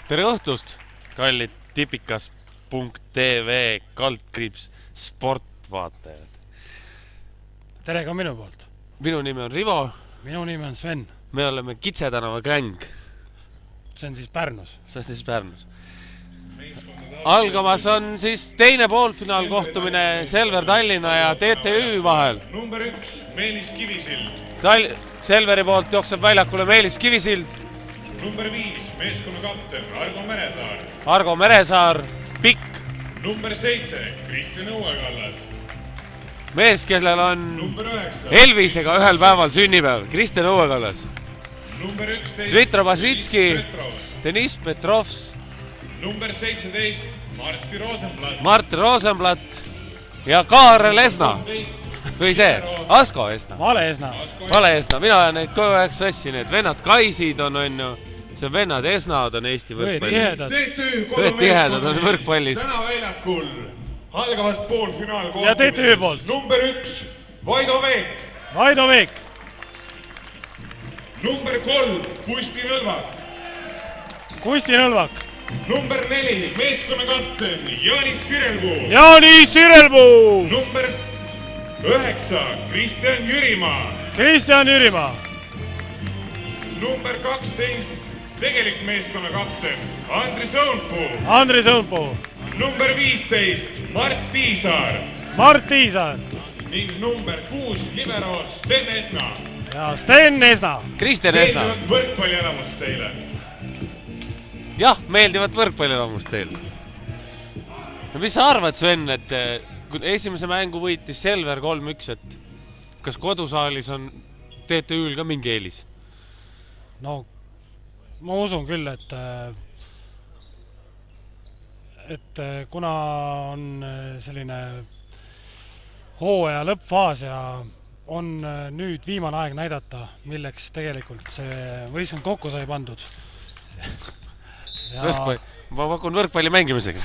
tere õhtust, kallid tipikas.tv kaldkriips sportvaatajad. Tere ka minu poolt. Minu nimi on Rivo. Minu nimi on Sven. Me oleme Kitse tänava gäng. See on siis Pärnus. See on siis Pärnus. Algamas on siis teine poolfinaal kohtumine Selver Tallinna ja TTÜ vahel. Number 1, Meelis Kivisild. Selveri poolt jookseb väljakule Meelis Kivisild. Number 5, meeskonna kapten Argo Meresaar. Argo Meresaar, pikk. Number 7, Kristjan Õuekallas. Mees, kellel on Number 9, Elvisega ühel päeval sünnipäev, Kristjan Õuekallas. Number 11, Dmitro Basitski, Petrovs. Deniss Petrovs. Number 17, Martti Rosenblatt. Martti Rosenblatt ja Kaarel Esna. Või see, Asko Esna. Vale Esna. Vale Esna, mina need kogu aeg sassi, need vennad Kaisid on ju, see vennad Esnad on Eesti võrkpallis. TTÜ tihedad on võrkpallis. Täna väljakul algavast poolfinaal Ja TTÜ poolt. Number 1, Vaido Veek. Vaido Veek. Number 3, Kusti Nõlvak. Kusti Nõlvak. Number 4, meeskonna kapten Jaanis Sirelpuu. Jaanis Sirelpuu. Number 9, Kristjan Jürimaa. Kristjan Jürimaa. Number 12, tegelik meeskonna kapten Andris Õunpuu. Andris Õunpuu. Number 15, Mart Tiisaar. Mart Tiisaar. Ning number 6, libero Sten Esna. Ja Sten Esna. Kristjan Esna. Meeldivat võrkpallielamust teile. Jah, meeldivat võrkpallielamust teil. No mis sa arvad, Sven, et kui esimese mängu võitis Selver 3-1, et kas kodusaalis on TTÜ-l ka mingi eelis? No, ma usun küll, et kuna on selline hooaja lõppfaas ja on nüüd viimane aeg näidata, milleks tegelikult see võistkond kokku sai pandud. Ma pakun võrkpalli mängimisega.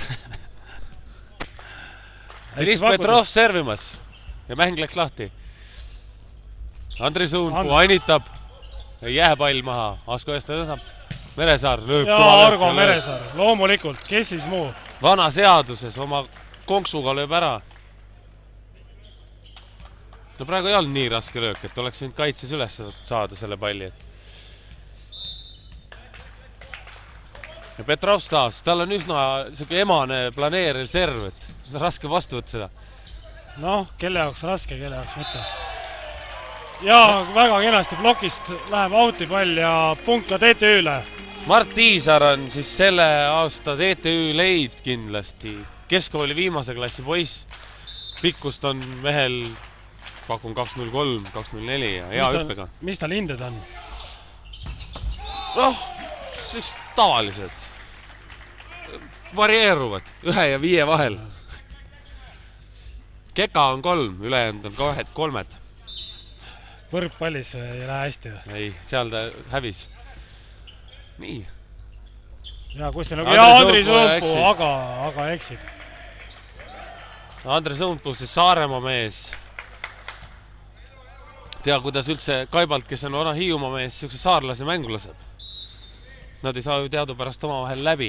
Deniss Petrov servimas ja mäng läks lahti. Andris Õunpuu ainitab ja jääpall maha. Asko Esna tõstab. Meresaar lööb. Ja Argo Meresaar, loomulikult, kes siis muu? Vana seaduses oma konksuga lööb ära. No praegu ei olnud nii raske löök, et oleks võinud kaitses üles saada selle palli. Ja Petrovs taas, tal on üsna emane planeeriv serv, et see on raske vastu võtta seda. Noh, kelle jaoks raske, kelle jaoks mitte. Ja väga kenasti plokist läheb outipall ja punkt ka TTÜ-le. Mart Tiisaar on siis selle aasta TTÜ leid kindlasti. Keskkooli viimase klassi poiss. Pikkust on mehel, pakun 2.03, 2.04 ja hea hüppega. Mis tal hinded on? Noh, tavalised. Varieeruvad 1 ja 5 vahel. Keka on 3, ülejäänud on 3. Võrkpallis ei lähe hästi. Ei, seal ta hävis. Nii. Ja Andris Õunpuu, aga eksib. Andris Õunpuu, siis Saaremaa mees. Tea, kuidas üldse Kaibalt, kes on vana Hiiumaa mees, siukse saarlase mängu laseb. Nad ei saa ju teadupärast oma vahel läbi.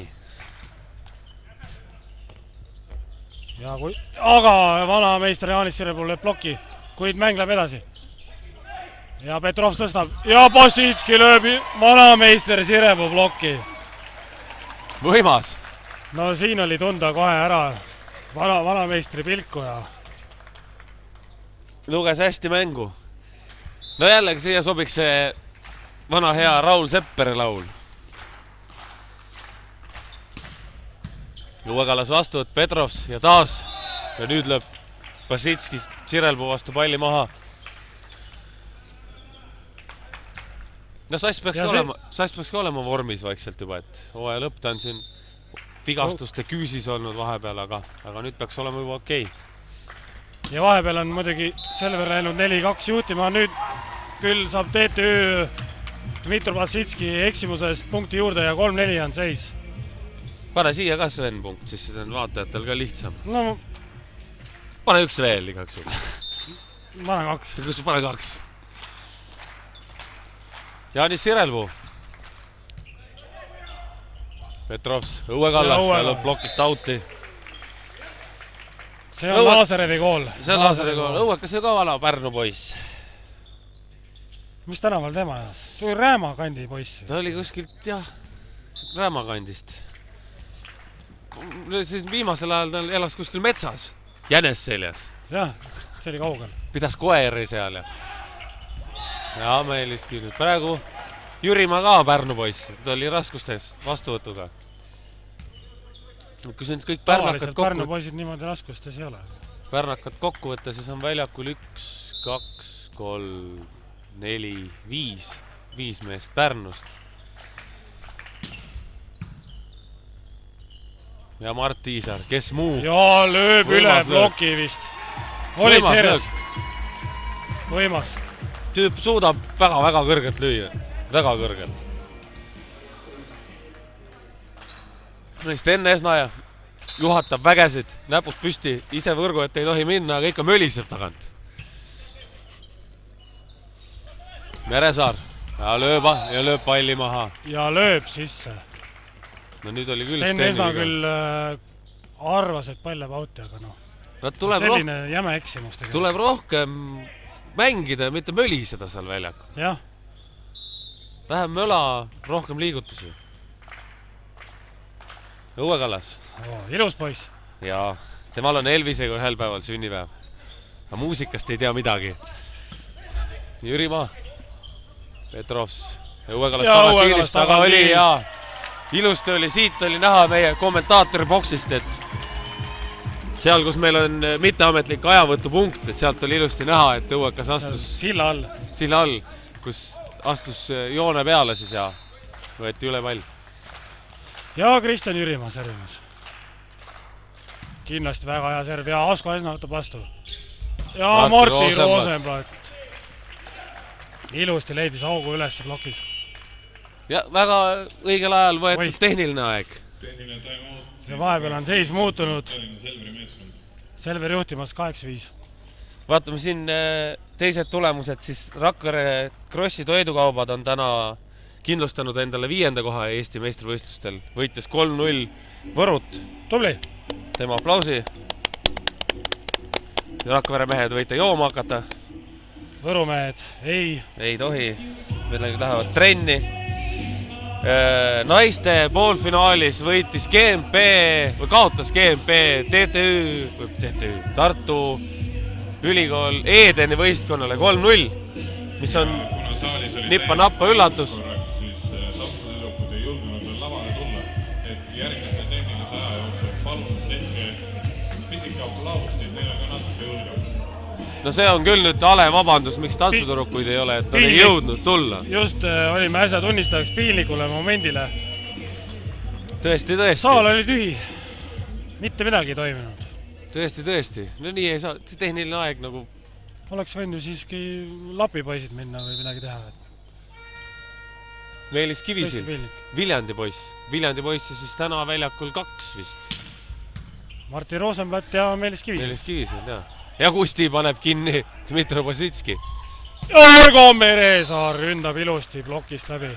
Aga vana meister Jaanis Sirelpuu lööb ploki, kuid mäng läheb edasi. Ja Petrovs tõstab ja Basitski lööb vana meister Sirelpuu ploki. Võimas. No siin oli tunda kohe ära vana meistri pilku ja luges hästi mängu. No jällegi siia sobiks see vana hea Raul Sepperi laul. Õuekallas vastu, et Petrovs ja taas. Ja nüüd lööb Basitski Sirelpuu vastu palli maha. No Sass peaks ka olema vormis vaikselt juba, et hooaja lõpp ta on siin vigastuste küüsis olnud vahepeal, aga nüüd peaks olema juba okei. Ja vahepeal on muidugi Selver läinud 4-2 juhtima, nüüd küll saab TTÜ Dmitro Basitski eksimusest punkti juurde ja 3-4 on seis. Pane siia ka Sven punkt, siis see on vaatajatel ka lihtsam. No, pane üks veel igaks juurde. Pane 2. Kus pane 2? Jaanis Sirelpuu. Petrovs, Õue Kallas, seal on plokist out'i. See on Laasarevi kool. See on Laasarevi kool. Õuekas on ka vana Pärnu poiss. Mis tänaval tema elas? See oli Rääma kandi poiss. Ta oli kuskilt, jah, Rääma kandist. Siis viimasel ajal ta elas kuskil metsas, jänes seljas. Jah, see oli kaugel. Pidas koeri seal ja Meeliski nüüd praegu Jürimaa ka Pärnu poiss, ta oli raskustes vastuvõtuga. Kui see nüüd kõik Pärnu poisid niimoodi raskustes ei ole. Pärnakad kokku võtta, siis on väljakul 1, 2, 3, 4, 5 meest Pärnust. Ja Mart Tiisar, kes muu? Ja lööb üle bloki vist. Oli seeres. Võimas. Tüüp suudab väga kõrgelt lüüa. Väga kõrgelt. Neist enne Esnaja juhatab vägesid, näpud püsti, ise võrgu, et ei tohi minna, aga ikka möliseb tagant. Meresaar ja lööb palli maha. Ja lööb sisse. No nüüd oli küll Sten Esna küll arvas, et pall läheb out'i, aga noh. Selline jäme eksimus tegelikult. Tuleb rohkem mängida ja mitte möliseda seal väljakul. Jah. Vähem möla, rohkem liigutusi. Õue Kallas. Ilus poiss. Jaa, temal on Elvisega ühel päeval sünnipäev. Aga muusikast ei tea midagi. Jürimaa. Petrovs. Õue Kallas taga oli ja ilusti oli, siit oli näha meie kommentaatori boksist, et seal, kus meil on mitteametlik ajavõtupunkt, et sealt oli ilusti näha, et Õuekas astus silla all, kus astus joone peale siis ja võeti üle pall. Ja Kristjan Jürimaa servimas. Kindlasti väga hea serv ja Asko Esna võtab vastu. Ja Martti Rosenblatt. Ilusti leidis augu üles blokis. Ja väga õigel ajal võetud tehniline aeg. Ja vahepeal on seis muutunud. Selver juhtimas 8-5. Vaatame siin teised tulemused, siis Rakvere Krossi toidukaubad on täna kindlustanud endale 5. koha Eesti meistrivõistlustel. Võitis 3-0 Võrut. Tubli! Tema aplausi. Rakvere mehed võite jooma hakata. Võrumehed ei tohi. Midagi lähevad trenni. Naiste poolfinaalis võitis GMP või kaotas GMP TTÜ Tartu Ülikool Edeni võistkonnale 3-0, mis on nippa-nappa üllatus. Siis tampsutüdrukud ei julgenud veel lavale tulla, et järgmise tehnilise aja jooksul palun tehke pisike aplaus, siis neil on ka natuke julgem. No see on küll nüüd ale vabandus, miks tantsutüdrukuid ei ole, et nad ei jõudnud tulla. Just olime äsja tunnistajaks piinlikule momendile. Tõesti. Saal oli tühi. Mitte midagi ei toiminud. Tõesti. No nii ei saa, see tehniline aeg nagu... Oleks võinud siiski lapipoisid minna või midagi teha. Meelis Kivisild, Viljandi poiss ja siis täna väljakul 2 vist. Martti Rosenblatt ja Meelis Kivisild. Meelis Kivisild, jah. Ja Kusti paneb kinni Dmitri Bositski. Argo Meresaar ründab ilusti blokist läbi.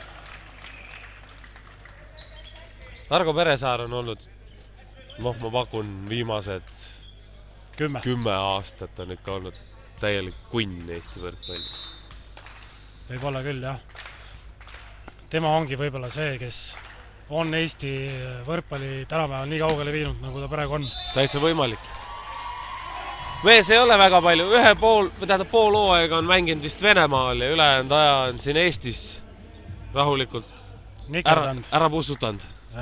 Argo Meresaar on olnud, ma pakun viimased 10 aastat on ikka olnud täielik kunn Eesti võrkpallis. Võib-olla küll, jah. Tema ongi võib-olla see, kes on Eesti võrkpalli tänapäeval nii kaugele viinud, nagu ta praegu on. Täitsa võimalik. Mees ei ole väga palju, pool hooaega on mänginud vist Venemaal ja ülejäänud aja on siin Eestis rahulikult ära pussutanud.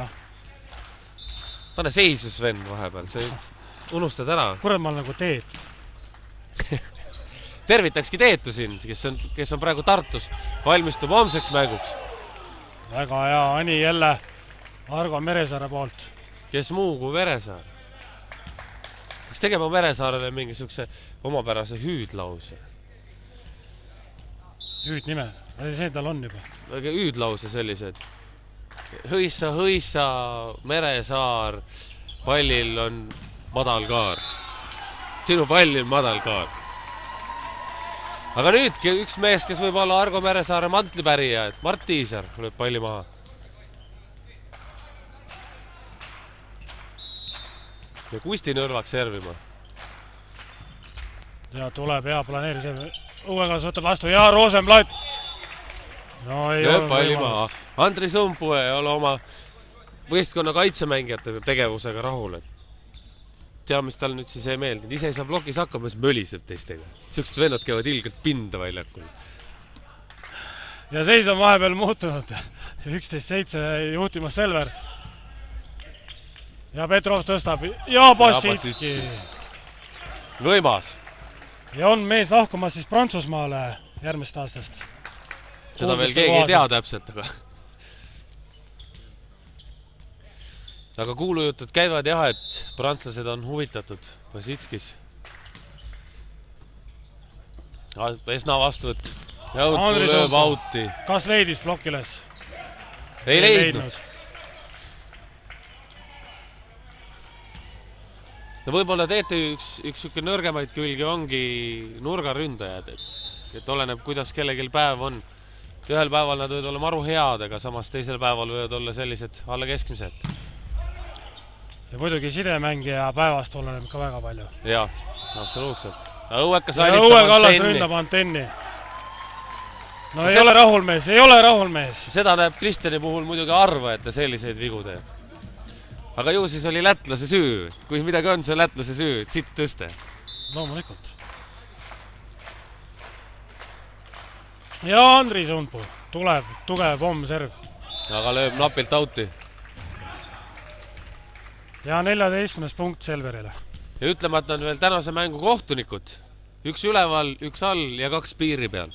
Pane seisu Sven vahepeal, see unustad ära. Kurat, ma olen nagu Teet. Tervitakski Teetu siin, kes on praegu Tartus, valmistub homseks mänguks. Väga hea, Ani jälle Argo Meresaare poolt. Kes muu kui Meresaar? Kas tegema Meresaarele mingisuguse omapärase hüüdlause? Hüüdnime? See tal on juba. Hüüdlause sellised. Hõissa, Meresaar, pallil on madal kaar. Sinu pallil madal kaar. Aga nüüdki üks mees, kes võib olla Argo Meresaare mantlipärija, et Mart Tiisar lööb palli maha. ja Kusti Nõrvak servima. Ja tuleb hea planeerimise. Uuekas võtab vastu ja Rosenblatt. No ei lööb palli maha. Andri Sumpuu ei ole oma võistkonna kaitsemängijate tegevusega rahul. Tea, mis tal nüüd siis ei meeldinud. Ise ei saa blokis hakkama, siis möliseb teistega. Siuksed vennad käivad ilgelt pinda väljakul. Ja seis on vahepeal muutunud. 11-7 juhtimas Selver. Ja Petrov tõstab. Ja Bassitski. Võimas. Ja on mees lahkumas siis Prantsusmaale järgmist aastast. Seda veel keegi ei tea täpselt, aga kuulujutud käivad jah, et prantslased on huvitatud Bassitskis. Esna vastuvõtt. Jautku lööb auti. Kas leidis blokiles? Ei leidnud. No võib-olla teete üks sükke nõrgemaid külgi ongi nurgaründajad, et oleneb, kuidas kellegil päev on. Ühel päeval nad võivad olla maru head, aga samas teisel päeval võivad olla sellised alla keskmised. Ja muidugi sidemängija päevast oleneb ka väga palju. Jaa, absoluutselt. Õuekas ründab antenni. No ei ole rahulmees, ei ole rahulmees. Seda näeb Kristjani puhul muidugi arva, et ta selliseid vigu teeb. Aga ju siis oli lätlase süü. Kui midagi on, see lätlase süü, et siit tõste. Loomulikult. Ja Andri Sumpuu tuleb tugev pommserv. Aga lööb napilt auti. Ja 14. punkt Selverile. Ja ütlemata on veel tänase mängu kohtunikud. Üks üleval, üks all ja 2 piiri peal.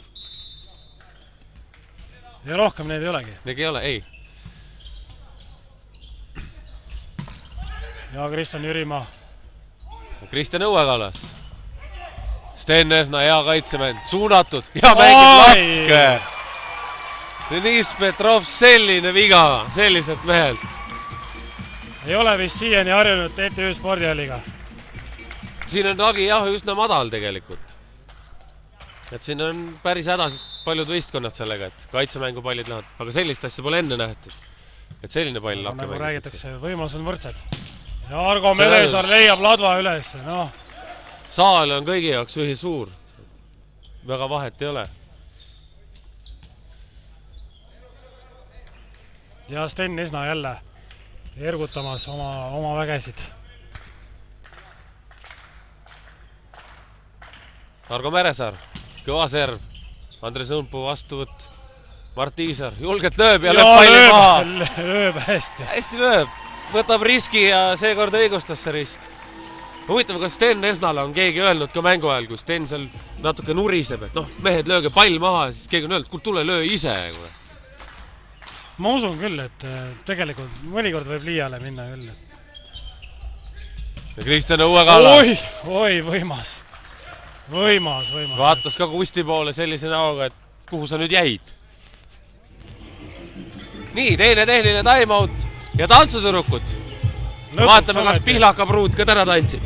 Ja rohkem neid ei olegi. Neid ei ole, ei. Ja Kristjan Jürimaa. Kristjan Õuekalas. Sten Esna, hea kaitsemänd, suunatud ja mängib lakke. Deniss Petrov, selline viga selliselt mehelt. Ei ole vist siiani harjunud TTÜ spordialliga. Siin on lagi jah üsna madal tegelikult. Et siin on päris hädas paljud võistkonnad sellega, et kaitsemängu pallid lähevad. Aga sellist asja pole enne nähtud. Et selline pall lakke nagu mängib. räägitakse, võimalus on võrdsed. Ja Argo Melesaar leiab ladva üles. No. Saal on kõigi jaoks ühi suur. Väga vahet ei ole. Ja Sten Esna jälle ergutamas oma vägesid. Argo Meresaar, kõva serv. Andri Sumpuu vastuvõtt. Mart Iisar julgelt lööb ja lööb palli maha. Lööb hästi. Hästi lööb. Võtab riski ja seekord õigustas see risk. Huvitav, kas Sten Esnale on keegi öelnud ka mängu ajal, kui Sten seal natuke nuriseb, et noh, mehed lööge pall maha, siis keegi on öelnud, kuule tule löö ise. Ma usun küll, et tegelikult mõnikord võib liiale minna küll. Ja Kristjan Õuekalas. Oi, võimas. Võimas. Vaatas ka Kusti poole sellise näoga, et kuhu sa nüüd jäid. Nii, teine tehniline timeout ja tantsuturukut. Vaatame, kas Pihlaka pruut ka täna tantsib.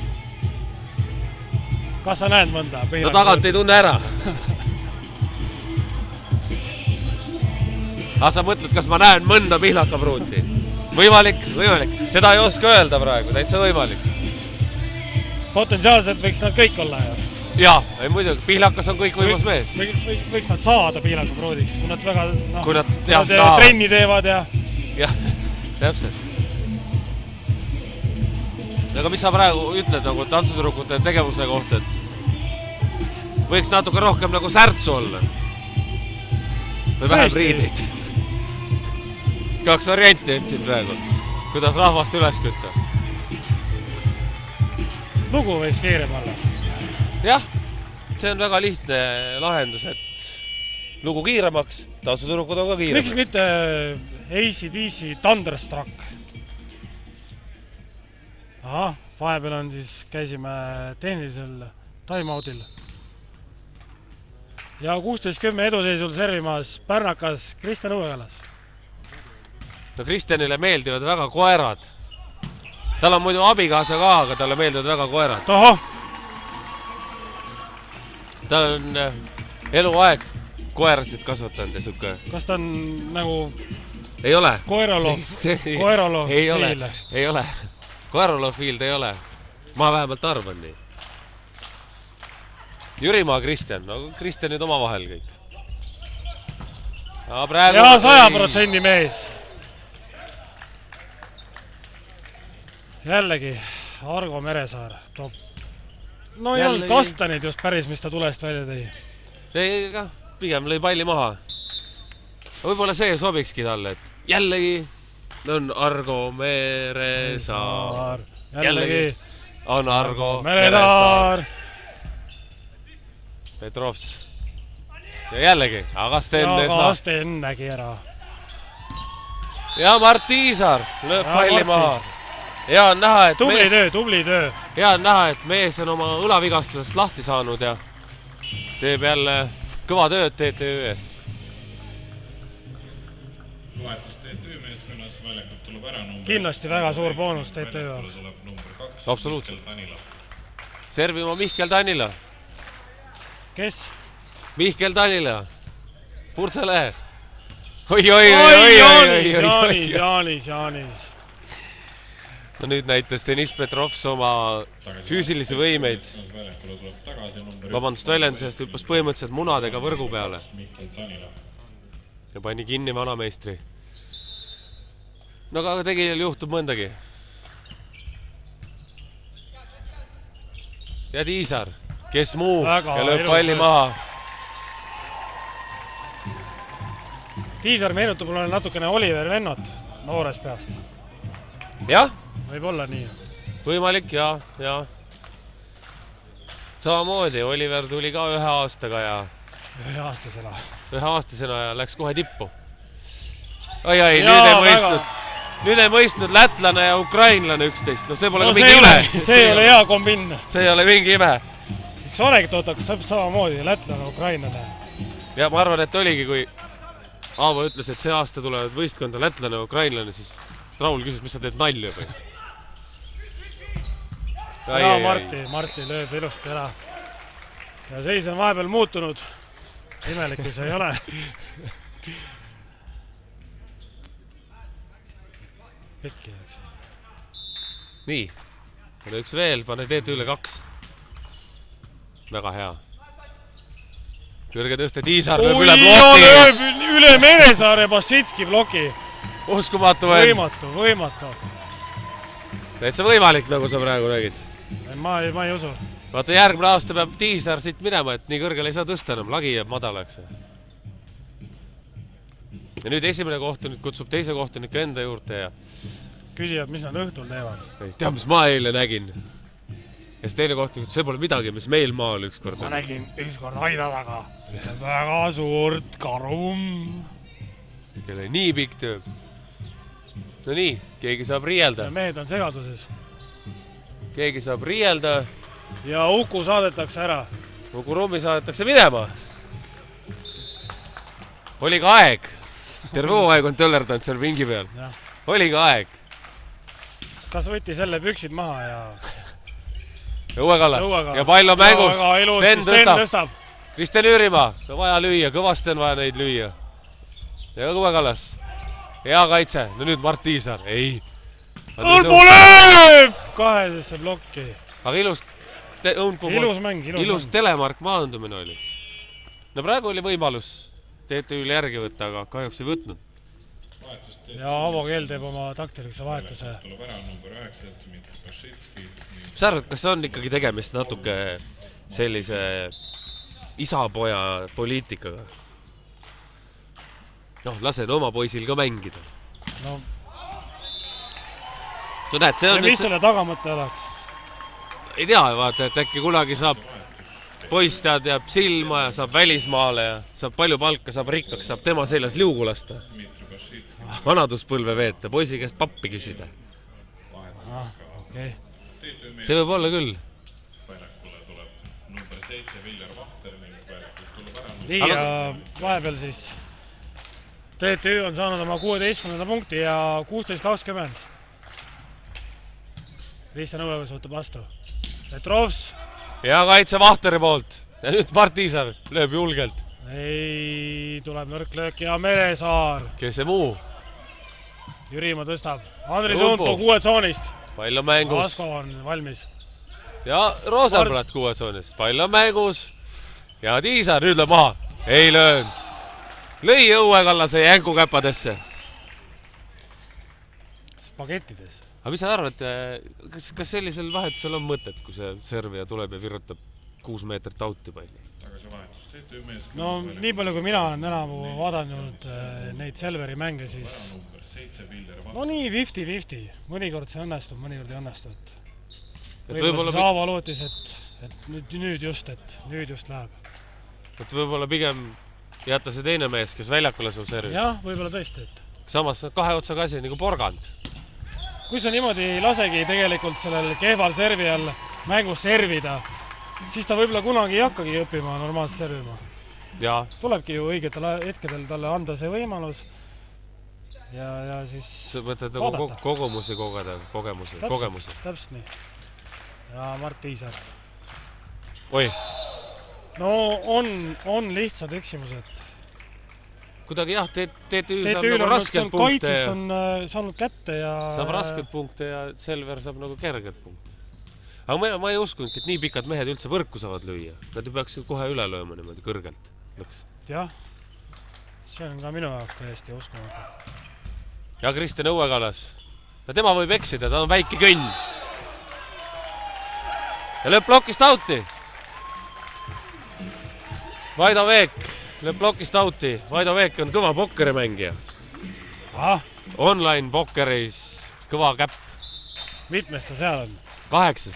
Kas sa näed mõnda? No tagant ei tunne ära. Aga sa mõtled, kas ma näen mõnda Pihlaka pruuti? Võimalik. Seda ei oska öelda praegu, täitsa võimalik. Potentsiaalselt võiks nad kõik olla ju. Jaa, ei muidugi, Pihlakas on kõik võimas mees. Võiks nad saada Pihlaka pruudiks, kui nad väga nad trenni teevad ja... Jah, täpselt. Aga mis sa praegu ütled nagu tantsuturukute tegevuse kohta, et võiks natuke rohkem nagu särtsu olla? Või vähem riideid? 2 varianti ütlesin praegu, kuidas rahvast üles kütta. Lugu võiks keerem olla. Jah, see on väga lihtne lahendus, et lugu kiiremaks, tantsuturukud on ka kiiremaks. Miks mitte AC/DC Thunderstruck? Aha, vahepeal on siis, käisime tehnilisel timeoutil. Ja 16-10 eduseisul servimas pärnakas Kristjan Õuekalas. No Kristjanile meeldivad väga koerad. Tal on muidu abikaasa ka, aga talle meeldivad väga koerad. Tohoh! Ta on eluaeg koerasid kasvatanud ja suke. Kas ta on nagu... Ei ole. Koeraloov? Ei ole. Karlofield ei ole. Ma vähemalt arvan nii. Jürimaa, Kristjan. No Kristjanid omavahel kõik. Ja 100% mees. Jällegi, Argo Meresaar toob. No ei olnud Kastanid just päris, mis ta tulest välja tõi. Ei, pigem lõi palli maha. Võib-olla see sobikski talle, et jällegi on Argo Meresaar. Jällegi on Argo Meresaar. Petrovs. Ja jällegi, aga Sten nägi ära. Ja Mart Tiisar lööb palli maha. Hea on näha, et tubli töö. Hea on näha, et mees on oma õlavigastusest lahti saanud ja teeb jälle kõva tööd TTÜ eest. Vahetus TTÜ meeskonnas, väljakult tuleb ära number. Kindlasti väga suur boonus TTÜ jaoks. Absoluutselt. Servima Mihkel Tannila. Kes? Mihkel Tannila. Purtsele. Jaanis. No nüüd näitas Deniss Petrovs oma füüsilisi võimeid. Vabandust väljendusest, hüppas põhimõtteliselt munadega võrgu peale. Ja pani kinni vanameistri. No aga tegijal juhtub mõndagi. Ja Tiisar, kes muu ja lööb palli maha. Tiisar meenutab mulle natukene Oliver Lennot noores peast. Jah? Võib olla nii. Võimalik, ja. Samamoodi, Oliver tuli ka ühe aastaga ja... Ühe aastasena ja läks kohe tippu. Nüüd ei mõistnud lätlane ja ukrainlane üksteist. No see pole ka mingi ime. See ei ole hea kombin. See ei ole mingi ime. Üks anekdoot hakkas samamoodi, lätlane, ukrainlane. Ja ma arvan, et oligi, kui Aavo ütles, et see aasta tulevad võistkonda lätlane ja ukrainlane, siis Raul küsis, mis sa teed nalja või? Ja Marti lööb ilusti ära. Ja seis on vahepeal muutunud. Imelik, kui see ei ole. Pikki, eks. Nii. Üks veel, pane teed üle 2. Väga hea. Kõrge tõste Tiisar lööb üle bloki. Lööb üle Meresaare Bassitski bloki. Uskumatu. Võimatu. Täitsa võimalik, nagu sa praegu nägid. Ma ei usu. Vaata, järgmine aasta peab Tiisar siit minema, et nii kõrgele ei saa tõsta enam. Lagi jääb madalaks. Ja nüüd esimene kohtunik kutsub teise kohtuniku enda juurde ja... Küsivad, mis nad õhtul teevad. Tead, mis ma eile nägin. Ja siis teine kohtunik, see pole midagi, mis meil maal ükskord. Ma nägin ükskord aida taga. Väga suurt karum. Kelle nii pikk tööb. No nii, keegi saab riielda. Mehed on segaduses. Keegi saab riielda. Ja Uku saadetakse ära. Uku Rummi saadetakse minema. Oli ka aeg. Terve aeg on töllerdanud seal vingi peal. Oli ka aeg. Kas võtti selle püksid maha ja... Õue Kallas. Ja pall on mängus. Sten tõstab. Kristjan Jürimaa. Vaja lüüa. Kõvasti on vaja neid lüüa. Ja Õue Kallas. Hea kaitse. No nüüd Mart Tiisar. Ei. Lõeb! Kahesesse blokki. Aga ilus mäng. Ilus telemark maandumine oli. No praegu oli võimalus TTÜ-le järgi võtta, aga kahjuks ei võtnud. Ja Avo Keel teeb oma taktilise vahetuse. Mis arvad, kas on ikkagi tegemist natuke sellise isapoja poliitikaga? Noh, lasen oma poisil ka mängida. No näed, see on... Ja mis selle tagamõtte oleks? Ei tea, vaata, et äkki kunagi saab poiss jääb silma ja saab välismaale ja saab palju palka, saab rikkaks, saab tema seljas liugu lasta. Vanaduspõlve veeta, poisi käest pappi küsida. See võib olla küll. Nii, ja vahepeal siis TTÜ on saanud oma 16. punkti ja 16-20. Kristjan Õuevõs võtab vastu. Petrovs. Ja kaitse Vahteri poolt. Ja nüüd Mart Tiisar lööb julgelt. Ei, tuleb nõrk löök ja Meresaar. Kes see muu? Jürimaa tõstab. Andris Unto 6 tsoonist. Pall on mängus. Asko on valmis. Ja Rosenblatt 6 tsoonis. Pall on mängus. Ja Tiisar nüüd lööb maha. Ei löönud. Lõi Õuekallase jänkukäpadesse. Spagettides. Aga mis sa arvad, kas sellisel vahetusel on mõtet, kui see servija tuleb ja virrutab 6 meetrit auti palli? Tagasi vahetus. TTÜ meeskond. No nii palju, kui mina olen tänavu vaadanud neid Selveri mänge, siis no nii 50-50. Mõnikord see õnnestub, mõnikord ei õnnestu. Võib-olla siis Aavo lootis, et nüüd just läheb. Et võib-olla pigem jätta see teine mees, kes väljakule sul servi. Jah, võib-olla tõesti. Samas kahe otsaga asi nagu porgand. Kui sa niimoodi ei lasegi tegelikult sellel kehval servijal mängus servida, siis ta võib-olla kunagi ei hakkagi õppima normaalselt servima. Ja. Tulebki ju õigetel hetkedel talle anda see võimalus ja siis sa mõtled nagu kogemusi kogeda, kogemusi. Täpselt nii. Ja Mart Tiisar. Oi. No on lihtsad eksimused. Kuidagi jah, TTÜ saab nagu raskelt punkte. Kaitsest on saanud kätte ja... Saab raskelt punkte ja Selver saab nagu kergelt punkte. Aga ma ei uskunudki, et nii pikad mehed üldse võrku saavad lüüa. Nad ju peaks kohe üle lööma niimoodi kõrgelt. Lõks. Jah, see on ka minu jaoks täiesti uskumatu. Ja Kristjan Õuekallas. Ja tema võib eksida, ta on väike kõnn. Ja lööb blokist auti. Vaido Veek lööb blokist auti. Vaido Veek on kõva pokkerimängija. Online pokkeris kõva käpp. Mitmes ta seal on? 8.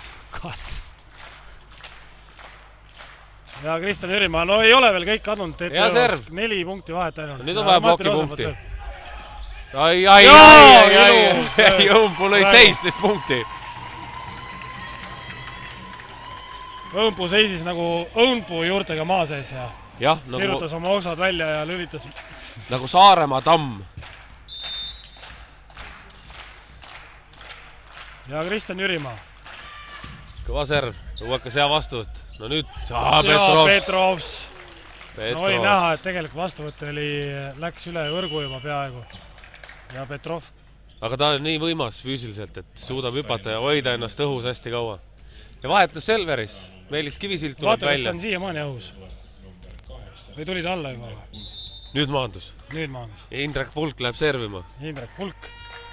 Ja Kristjan Jürimaa, no ei ole veel kõik kadunud. Ja serv. 4 punkti vahet ainult. Nüüd on vaja bloki punkti. Ai. Õmpuu lõi 17 punkti. Õmpuu seisis nagu õmpuu juurtega maa sees ja sirutas oma oksad välja ja lülitas. Nagu Saaremaa tamm. Ja Kristjan Jürimaa. Kõva serv, õuekas hea vastuvõtt. No nüüd Petrovs. No oli näha, et tegelikult vastuvõtt läks üle võrgu juba peaaegu. Ja Petrov. Aga ta on nii võimas füüsiliselt, et suudab hüpata ja hoida ennast õhus hästi kaua. Ja vahetus Selveris. Meelis Kivisilt tuleb välja. Vaata, kas ta on siiamaani õhus. Või tuli ta alla juba? Nüüd maandus. Ja Indrek Pulk läheb servima. Indrek Pulk.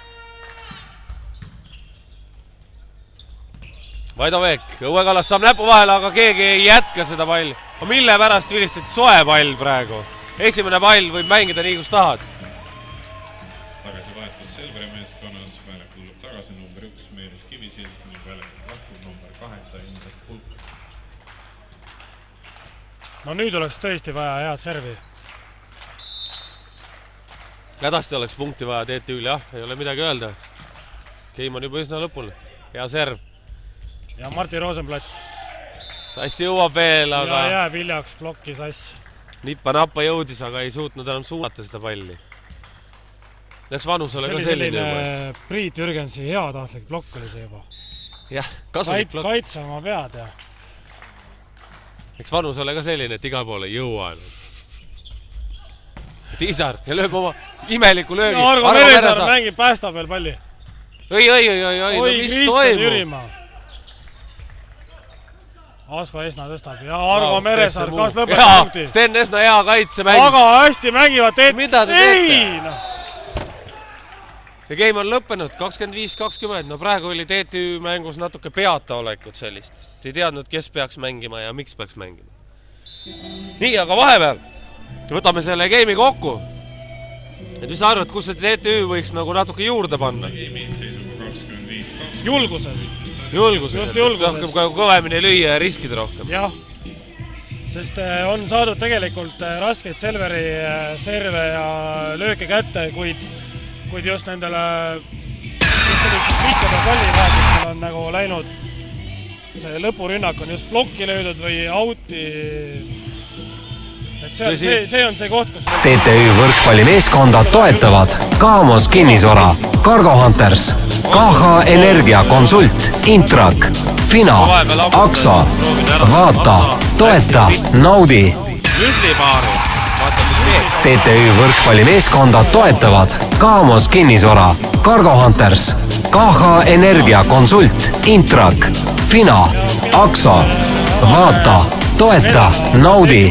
Vaido Veek, Õuekallas saab näpu vahele, aga keegi ei jätka seda palli. Mille pärast vilistati soe pall praegu? Esimene pall võib mängida nii, kus tahad. Tagasi vahetus Selveri meeskonnas, väljakul tuleb tagasi number 1 Meelis Kivisilt, nüüd väljakul lahkub number 8 Indrek Pulk. No nüüd oleks tõesti vaja head servi. Hädasti oleks punkti vaja TTÜ-l, jah, ei ole midagi öelda. Keim on juba üsna lõpul. Hea serv. Ja Martin Rosenblatt. Sass jõuab veel, aga... Ja jääb hiljaks blokki Sass. Nippa-nappa jõudis, aga ei suutnud enam suunata seda palli. Läks Vanusele ka selline juba. Priit Jürgensi heatahtlik blokk oli see juba. Jah, kasulik blokk. Kaitse oma pead ja... Läks Vanusele ka selline, et igal poole ei jõua. Tiisar ja lööb oma imeliku löögi. Ja Argo Meresaar mängib, päästab veel palli. Oi, no mis toimub? Asko Esna tõstab ja Argo Meresaar kas lõpetab punkti. Sten Esna hea kaitsemäng. Aga hästi mängivad teed. Mida te teete? Ja game on lõppenud, 25-20. No praegu oli TTÜ mängus natuke peataolekut sellist. Te ei teadnud, kes peaks mängima ja miks peaks mängima. Nii, aga vahepeal võtame selle game'i kokku. Et mis sa arvad, kus see TTÜ võiks nagu natuke juurde panna? Julguses. Julguses, rohkem kõvemini lüüa ja riskida rohkem. Jah, sest on saadud tegelikult raskeid Selveri serve ja lööke kätte, kuid just nendele mitmedel pallivahetustel on nagu läinud see lõpurünnak on just blokki löödud või auti. See on see koht, kus... TTÜ võrkpallimeeskonda toetavad Kaamos Kinnisvara, Cargo Hunters, KH Energia Konsult, Intrak, Fina, Aksa, Vaata, Toeta, Naudi. TTÜ võrkpallimeeskonda toetavad Kaamos Kinnisvara, Cargo Hunters, KH Energia Konsult, Intrak, Fina, Akso. Vaata, toeta, naudi.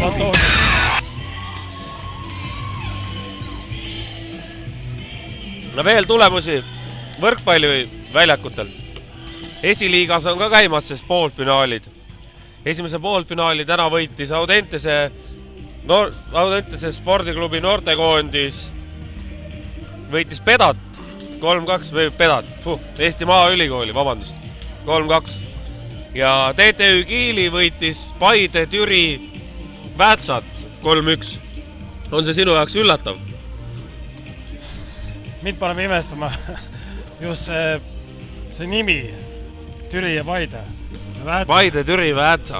No veel tulemusi võrkpalli väljakutelt. Esiliigas on ka käimas sest poolfinaalid. Esimese poolfinaali täna võitis Audentese spordiklubi noortekoondis. Võitis Pedat 3-2 või Pedat, Eesti Maaülikooli, vabandust, 3-2. Ja TTÜ Kiili võitis Paide Türi Väätsat 3-1. On see sinu jaoks üllatav? Mind paneme imestama just see nimi, Türi ja Paide. Paide, Türi, Väätsa.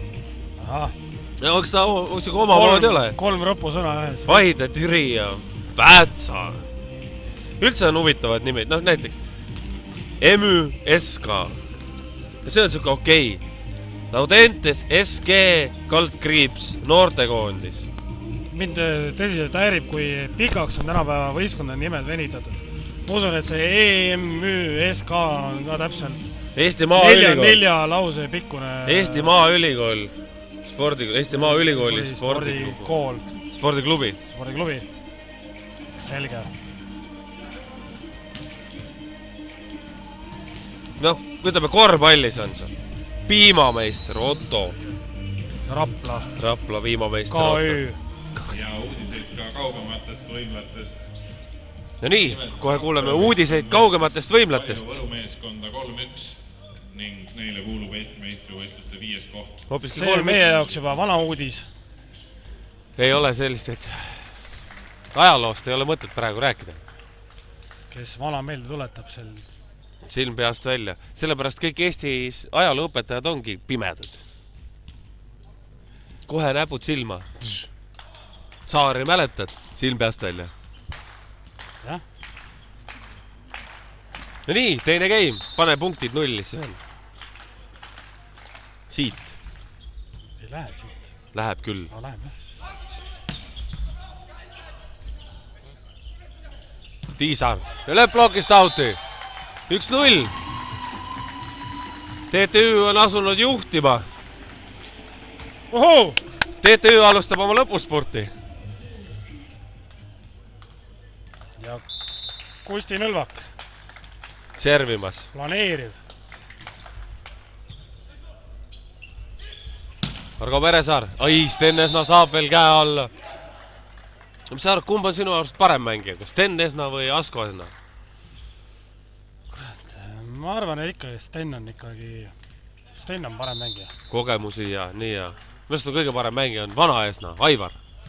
Onks ta oma moodi ole? 3 rõpu sõna ühes. Paide, Türi ja Väätsa. Üldse on huvitavad nimid, noh näiteks Emü, SK. See on siuke okei. Audentes, SG, kaldkriips, noortekoondis. Mind tõsiselt häirib, kui pikaks on tänapäeva võistkonna nimed venitatud. Ma usun, et see EMÜ, SK on ka täpselt Eesti Maaülikool. 4 lause pikkune Eesti Maaülikool. Eesti Maaülikooli spordiklubi. Spordiklubi. Selge. Noh, ütleme korvpallis on see. Piimameister Otto. Rapla piimameister Otto. Ja uudiseid ka kaugematest võimlatest. No nii, kohe kuuleme uudiseid kaugematest võimlatest. Võrumeeskonda 3-1 ning neile kuulub Eesti meistrivõistluste 5. koht. See on meie jaoks juba vana uudis. Ei ole sellist, et ajaloost ei ole mõtet praegu rääkida. Kes vana meelde tuletab sel... Silm peast välja. Sellepärast kõik Eestis ajalooõpetajad ongi pimedad. Kohe näpud silma. Saari mäletad? Silm peast välja. Jah. No nii, teine game. Pane punktid nullisse. Siit. Ei lähe siit. Läheb küll. No läheb, jah. Tiisar. Ja lööb blokist auti. 1-0. TTÜ on asunud juhtima. Ohoo! TTÜ alustab oma lõpusporti. Ja Kusti Nõlvak. Servimas. Planeeriv. Argo Meresaar. Ai, Sten Esna saab veel käe alla. Mis sa arvad, kumb on sinu arust parem mängija? Kas Sten Esna või Asko Esna? Ma arvan, et ikkagi Sten on parem mängija. Kogemusi ja nii ja. Mõnest on kõige parem mängija on vana Esna, Aivar.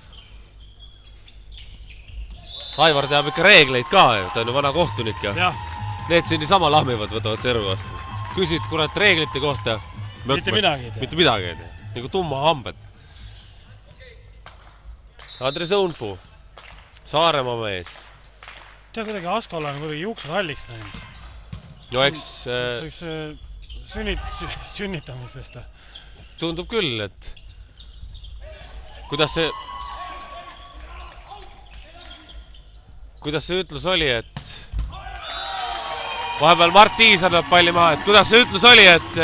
Aivar teab ikka reegleid ka, ta on ju vana kohtunik ja need siin niisama lahmivad, võtavad servi vastu. Küsid kurat reeglite kohta. Mitte midagi ei tea. Mitte midagi ei tea. Nagu tumma hambed. Andres Õunpuu, Saaremaa mees. Tea kuidagi Askola on kuidagi juuksed halliks näinud. No eks... Sünnitamistest. Tundub küll, et... Kuidas see ütlus oli, et... Vahepeal Mart Tiisar peab palli maha, et kuidas see ütlus oli, et...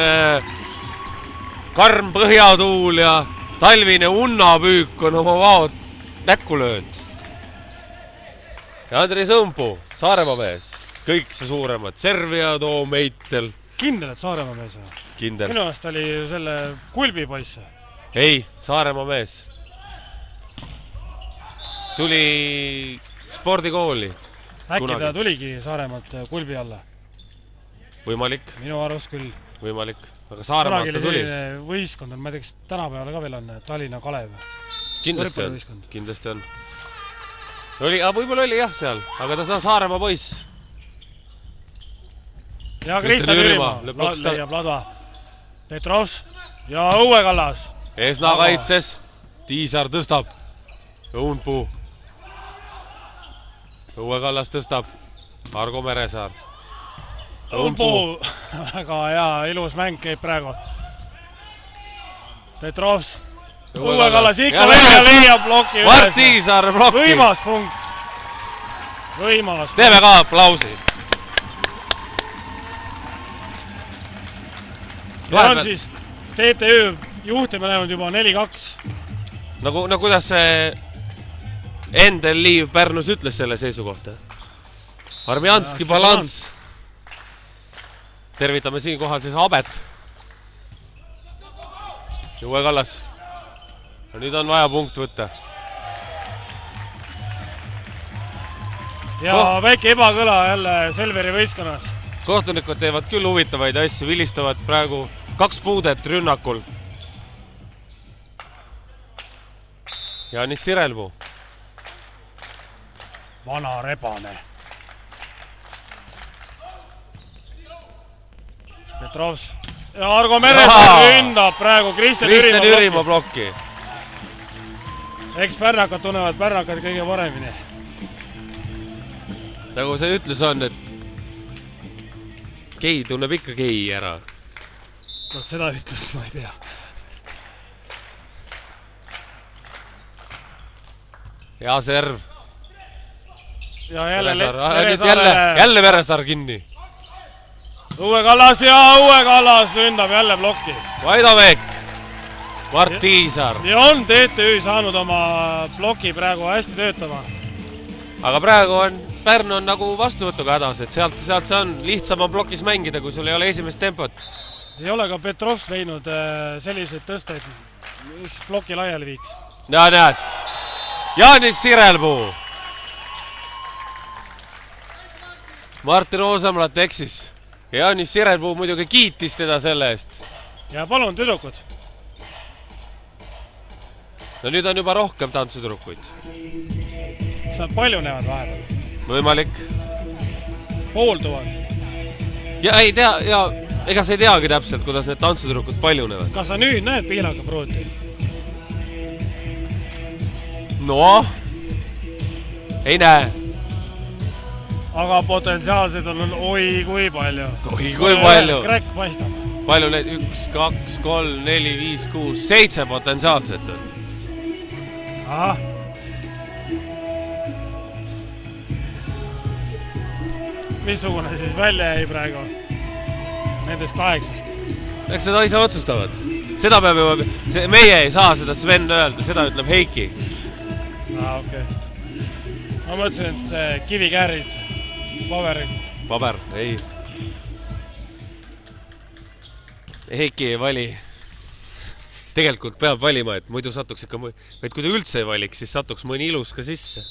Karm põhjatuul ja talvine unnapüük on oma vaod näkku löönud. Ja Andres Õunpuu, Saaremaa mees. Kõik see suuremad. Servia, Too, Meitel. Kindel, et Saaremaa mees on? Kindel. Minu ajast oli selle Kulbi poiss. Ei, Saaremaa mees. Tuli spordikooli. Äkki ta tuligi Saaremaalt Kulbi alla? Võimalik. Minu arust küll. Võimalik. Aga Saaremaalt ta tuli. Võistkond on, ma teaks, tänapäeval ka veel on Tallinna Kalev. Kindlasti on. Võib-olla oli jah seal, aga ta on Saaremaa poiss. Ja Krista Türimaa leiab Ladva. Petrovs ja Õue Kallas. Esna kaitses. Tiisar tõstab. Õunpuu. Õue Kallas tõstab. Argo Meresaar. Õunpuu. Väga hea, ilus mäng käib praegu. Petrovs. Õue Kallas ikka veel leiab bloki üles. Mart Tiisar bloki. Võimas punkt. Võimas. Teeme ka aplausi. ja on siis TTÜ juhtima läinud juba 4-2. No kuidas see Endel Liiv Pärnus ütles selle seisukohta? Armjanski balanss. Tervitame siinkohal siis Abet. Uue Kallas. Ja nüüd on vaja punkt võtta. Ja väike ebakõla jälle Selveri võistkonnas. Kohtunikud teevad küll huvitavaid asju, vilistavad praegu 2 puudet rünnakul. Jaanis Sirelpuu. Vana rebane. Petrovs. Ja Argo Meresaar ründab praegu Kristjan Ürimaa blokki. Eks pärnakad tunnevad pärnakad kõige paremini. Nagu see ütlus on, et gei tunneb ikka gei ära. No seda ütlust ma ei tea. Hea serv. Ja jälle Meresaar kinni. Uue Kallas ja Uue Kallas lündab jälle blokki. Vaidomäek. Mart Tiisar. Ja on TTÜ saanud oma bloki praegu hästi töötama. Aga praegu on Pärnu on nagu vastuvõtuga hädas, et sealt see on lihtsam on blokis mängida, kui sul ei ole esimest tempot. Ei ole ka Petrovs leidnud selliseid tõsteid, mis bloki laiali viiks. Ja näed. Jaanis Sirelpuu. Martin Oosamlat eksis. Jaanis Sirelpuu muidugi kiitis teda selle eest. Ja palun tüdrukud. No nüüd on juba rohkem tantsutüdrukuid. Kas nad palju näevad vahepeal? Võimalik. Poolduvad. Ja ei tea, ja ega sa ei teagi täpselt, kuidas need tantsutüdrukud palju näevad. Kas sa nüüd näed piilaka pruuti? No, ei näe. Aga potentsiaalsed on oi kui palju. Oi kui palju. Kräkk paistab. Palju neid? 1, 2, 3, 4, 5, 6, 7 potentsiaalset on. Ahah. Missugune siis välja jäi praegu nendest 8? Eks seda ise otsustavad. Seda peab juba, meie ei saa seda Sven öelda, seda ütleb Heiki. Okei. Ma mõtlesin, et see kivikäärid, paberid. Paber, ei. Heiki ei vali. Tegelikult peab valima, et muidu satuks ikka vaid kui ta üldse ei valiks, siis satuks mõni ilus ka sisse.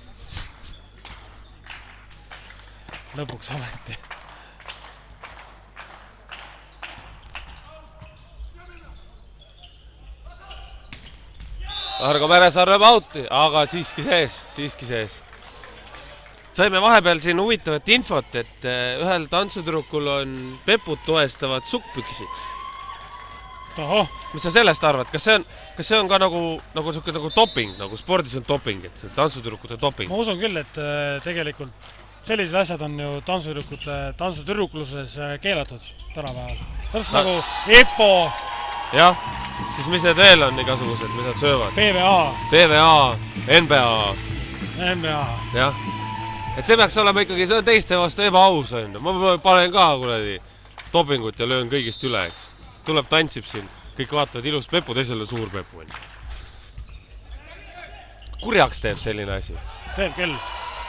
Lõpuks ometi. Argo Meresaar lööb auti, aga siiski sees. Saime vahepeal siin huvitavat infot, et ühel tantsutüdrukul on peput toestavad sukkpükisid. Ohoh. Mis sa sellest arvad? Kas see on ka nagu doping, nagu spordis on doping, et see tantsutüdrukute doping? Ma usun küll, et tegelikult sellised asjad on ju tantsutüdrukluses keelatud tänapäeval. Täpselt nagu EPO. Jah, siis mis need veel on igasugused, mis nad söövad? PVA, NBA. Jah, et see peaks olema ikkagi, see on teiste vastu ebaaus on. Ma panen ka kuradi dopingut ja löön kõigist üle, eks. Tuleb tantsib siin, kõik vaatavad ilus pepu, teisele suur pepu on. Kurjaks teeb selline asi. Teeb küll.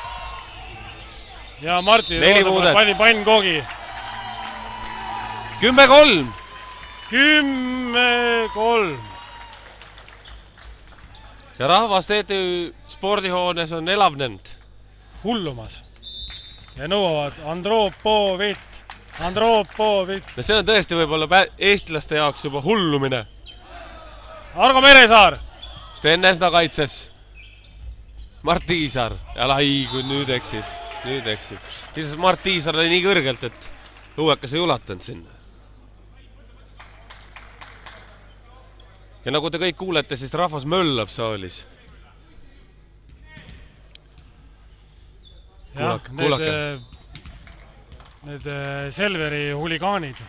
Ja Martin pani pannkoogi. 10-3. 10-3. Ja rahvas TTÜ spordihoones on elavnenud. Hullumas. Ja nõuavad Andropovit. No see on tõesti võib-olla eestlaste jaoks juba hullumine. Argo Meresaar. Sest enne seda kaitses Mart Tiisar. Ja lai, kui nüüd eksib. Ilmselt Mart Tiisar oli nii kõrgelt, et õuekas ei ulatanud sinna. Ja nagu te kõik kuulete, siis rahvas möllab saalis. Kuulake. Need Selveri huligaanid.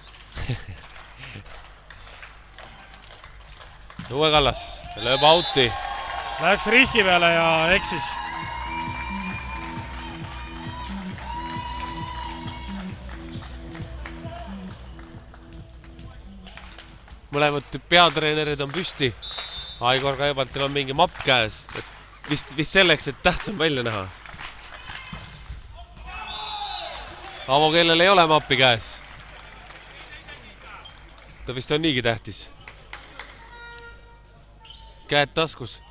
Uue Kallas lööb auti. Läks riski peale ja eksis. mõlemad peatreenerid on püsti. Aigor Kaibaltil on mingi mapp käes. Vist selleks, et tähtsam välja näha. Avo, kellel ei ole mappi käes. Ta vist on niigi tähtis. Käed taskus.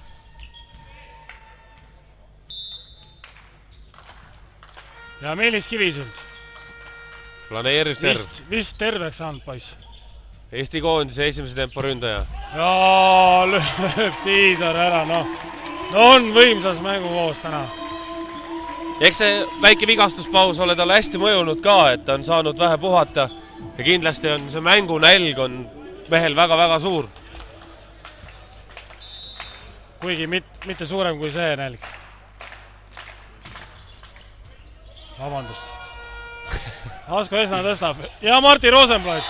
Ja Meelis Kivisild. Planeeriv serv. Vist terveks saanud poiss. Eesti koondise esimese tempo ründaja. Ja lööb Tiisar ära, noh. No on võimsas mänguvoos täna. Eks see väike vigastuspaus ole talle hästi mõjunud ka, et ta on saanud vähe puhata. Ja kindlasti on see mängunälg on mehel väga-väga suur. Kuigi mitte suurem kui see nälg. Vabandust. Asko Esna tõstab. Ja Martti Rosenblatt.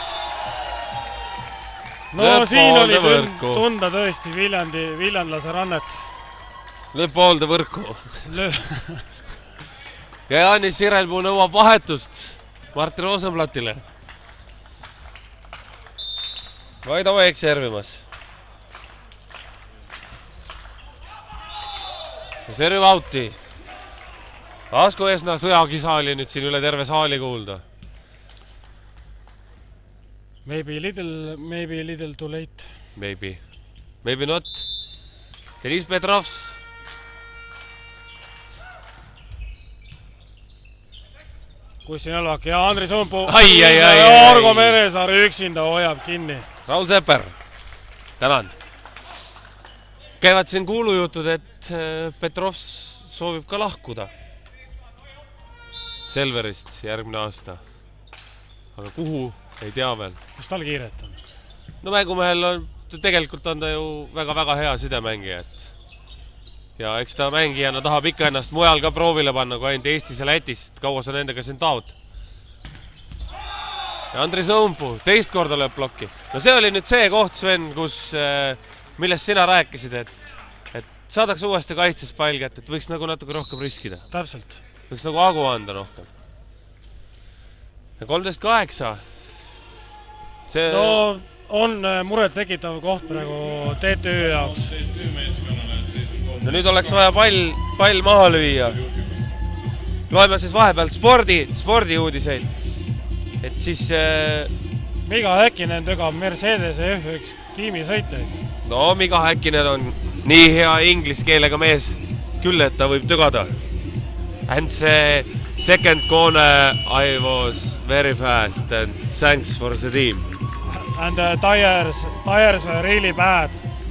No Lööb siin oli võrku. tunda tõesti viljandlase rannet. Lööb poolde võrku. Ja Jaanis Sirelpuu nõuab vahetust Martti Rosenblattile. Vaido Veek servimas. Ja serv outi. Asko Esna sõjakisa oli nüüd siin üle terve saali kuulda. Maybe little too late. Maybe not. Deniss Petrovs. Kussin Elvak ja Andri Sumpuu. Argo Meresaar üksinda hoiab kinni. Raul Seper. Tänan. Käivad siin kuulujutud, et Petrovs soovib ka lahkuda Selverist järgmine aasta. Aga kuhu, ei tea veel. Kus tal kiiret on? No mängumehel on, tegelikult on ta ju väga-väga hea sidemängija, et ja eks ta mängijana tahab ikka ennast mujal ka proovile panna, kui ainult Eestis ja Lätis, et kaua sa nendega siin taod. Ja Andri Sumpuu, teist korda lööb plokki. No see oli nüüd see koht, Sven, kus, millest sina rääkisid, et saadaks uuesti kaitses pall kätte, et võiks nagu natuke rohkem riskida. Täpselt. Võiks nagu agu anda rohkem. Ja 13-8. See... No on muret tekitav koht praegu TTÜ jaoks. No nüüd oleks vaja pall maha lüüa. Loeme siis vahepeal spordi uudiseid. Et siis... Miga Häkkinen tögab Mercedese F1 tiimi sõiteid. No Miga Häkkinen on nii hea inglise keelega mees küll, et ta võib tögada. And see second corner I was very fast and thanks for the team. And the tires were really bad.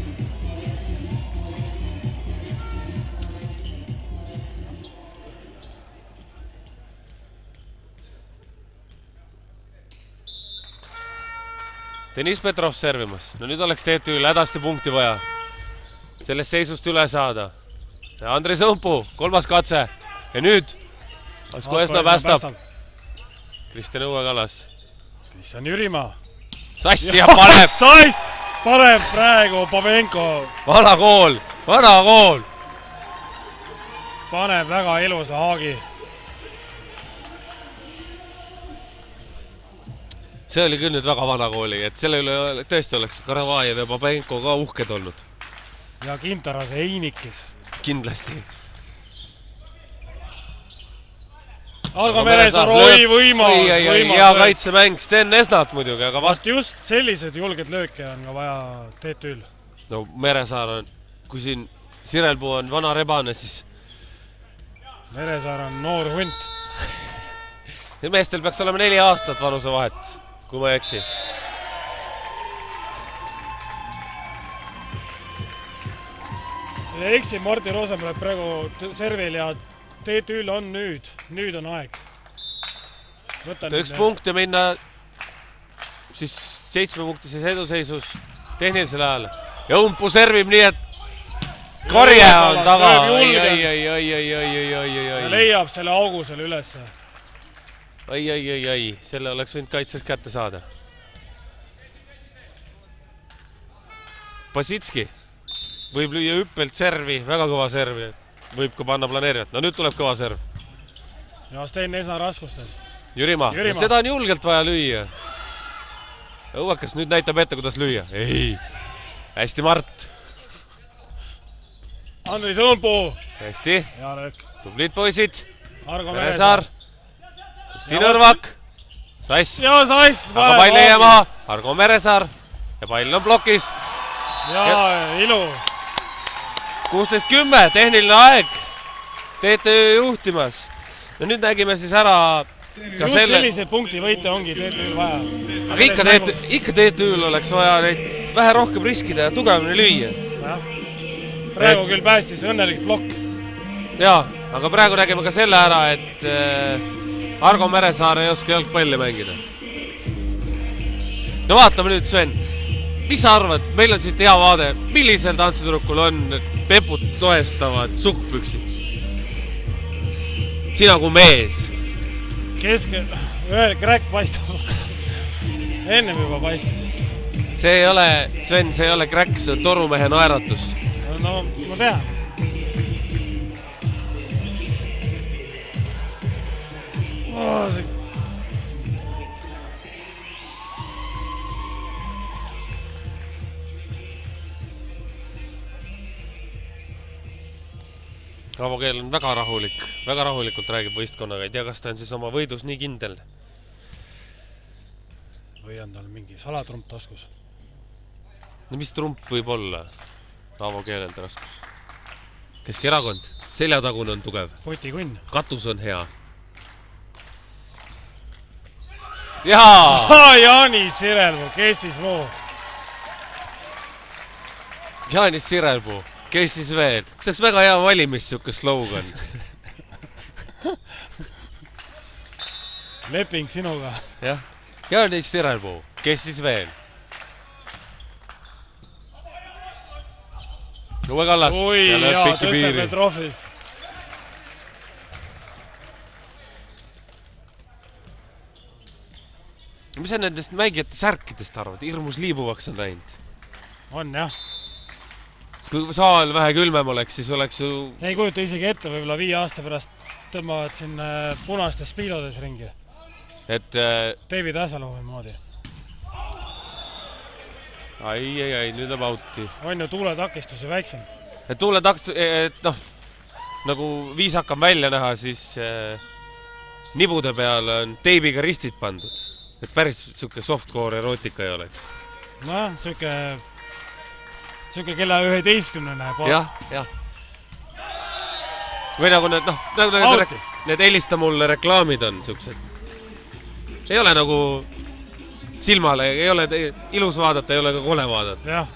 Deniss Petrov servimas. No nüüd oleks TTÜ-l hädasti punkti vaja. Sellest seisust üle saada. Ja Andri Sumpuu, kolmas katse. Ja nüüd Asko Esna päästab. Kristjan Õue-Kallas. Kristjan Jürimaa. Sassi ja paneb. Sass! Paneb praegu Pavenko. Vana kool. Paneb väga ilusa haagi. See oli küll nüüd väga vana kooli, et selle üle tõesti oleks Karavajev ja Pavenko ka uhked olnud. Ja Kintaras Einikis. Kindlasti. Argo Meresaar, oi võimalus. Hea kaitsemäng Sten Esnat muidugi, aga vast just sellised julged lööke on ka vaja TTÜ-l. No Meresaar on, kui siin Sirelpuu on vana rebane, siis... Meresaar on noor hunt. Meestel peaks olema 4 aastat vanuse vahet, kui ma ei eksi. Eksi Martti Rosenblatt praegu servil ja TTÜ-l on nüüd on aeg. Üks punkt ja minna siis 7-punktises eduseisus tehnilisel ajal. Ja Umpuu servib nii, et korje on taga. Ja leiab selle augu selle ülesse. Ai, selle oleks võinud kaitses kätte saada. Pasitski võib lüüa hüppelt servi, väga kõva servi. Võib ka panna planeerivat. No nüüd tuleb kõva serv. Ja Sten Esna raskustes. Jürimaa. Seda on julgelt vaja lüüa. Õuekas nüüd näitab ette, kuidas lüüa. Ei. Hästi Mart. Andri Sõõmpuu. Hästi. Hea löök. Tublid poisid. Argo Meresaar. Justin Õrvak. Sass. Ja Sass. Aga pall ei jää maha. Argo Meresaar. Ja pall on plokis. Ja ilus. 16-10, tehniline aeg. TTÜ juhtimas. Ja nüüd nägime siis ära ka Just selle... sellise punkti võite ongi TTÜ-l vaja. Aga ikka TTÜ-l oleks vaja neid vähe rohkem riskida ja tugevamini lüüa. Praegu küll päästis õnnelik plokk. Jaa, aga praegu nägime ka selle ära, et Argo Meresaar ei oska jalgpalli mängida. No vaatame nüüd, Sven. Mis sa arvad? Meil on siit hea vaade. Millisel tantsutüdrukul on peput toestavad suhkpüksid? Sina kui mees. Ühel kräkk paistab. Ennem juba paistis. See ei ole, Sven, see ei ole kräkk, see on torumehe naeratus. No, ma tean. Avo Keel on väga rahulikult räägib võistkonnaga, ei tea, kas ta on siis oma võidus nii kindel. Või on tal mingi salatrump taskus? No mis trump võib olla Avo Keelel taskus? Keskerakond, seljatagune on tugev. Potikunn. Katus on hea. Jaa! Jaanis Sirelpuu, kes siis muu? Jaanis Sirelpuu, kes siis veel? See oleks väga hea valimis, siuke slogan. Leping sinuga. Jah, Jaanis Sirelpuu, kes siis veel? Uwe Kallas. Oi, jaa, tõstab Petrofis. Mis sa nendest mängijate särkidest arvad? Hirmus liibuvaks on läinud. On, jah. Kui saal vähe külmem oleks, siis oleks ju... Ei kujuta isegi ette, võib-olla 5 aasta pärast tõmbavad siin punastes spiilodes ringi. Et... David Hasselhoff'i moodi. Ai, nüüd on auti. On ju tuuletakistus ju väiksem. Et tuuletakistus, et noh, nagu viis hakkab välja näha, siis nibude peal on teibiga ristid pandud. Et päris siuke softcore erootika ei oleks. Noh, siuke kella 11-ne pool. Jah. Või nagu need, noh, need helista mulle reklaamid on siuksed. Ei ole nagu silmale, ei ole ilus vaadata, ei ole ka kole vaadata. Jah.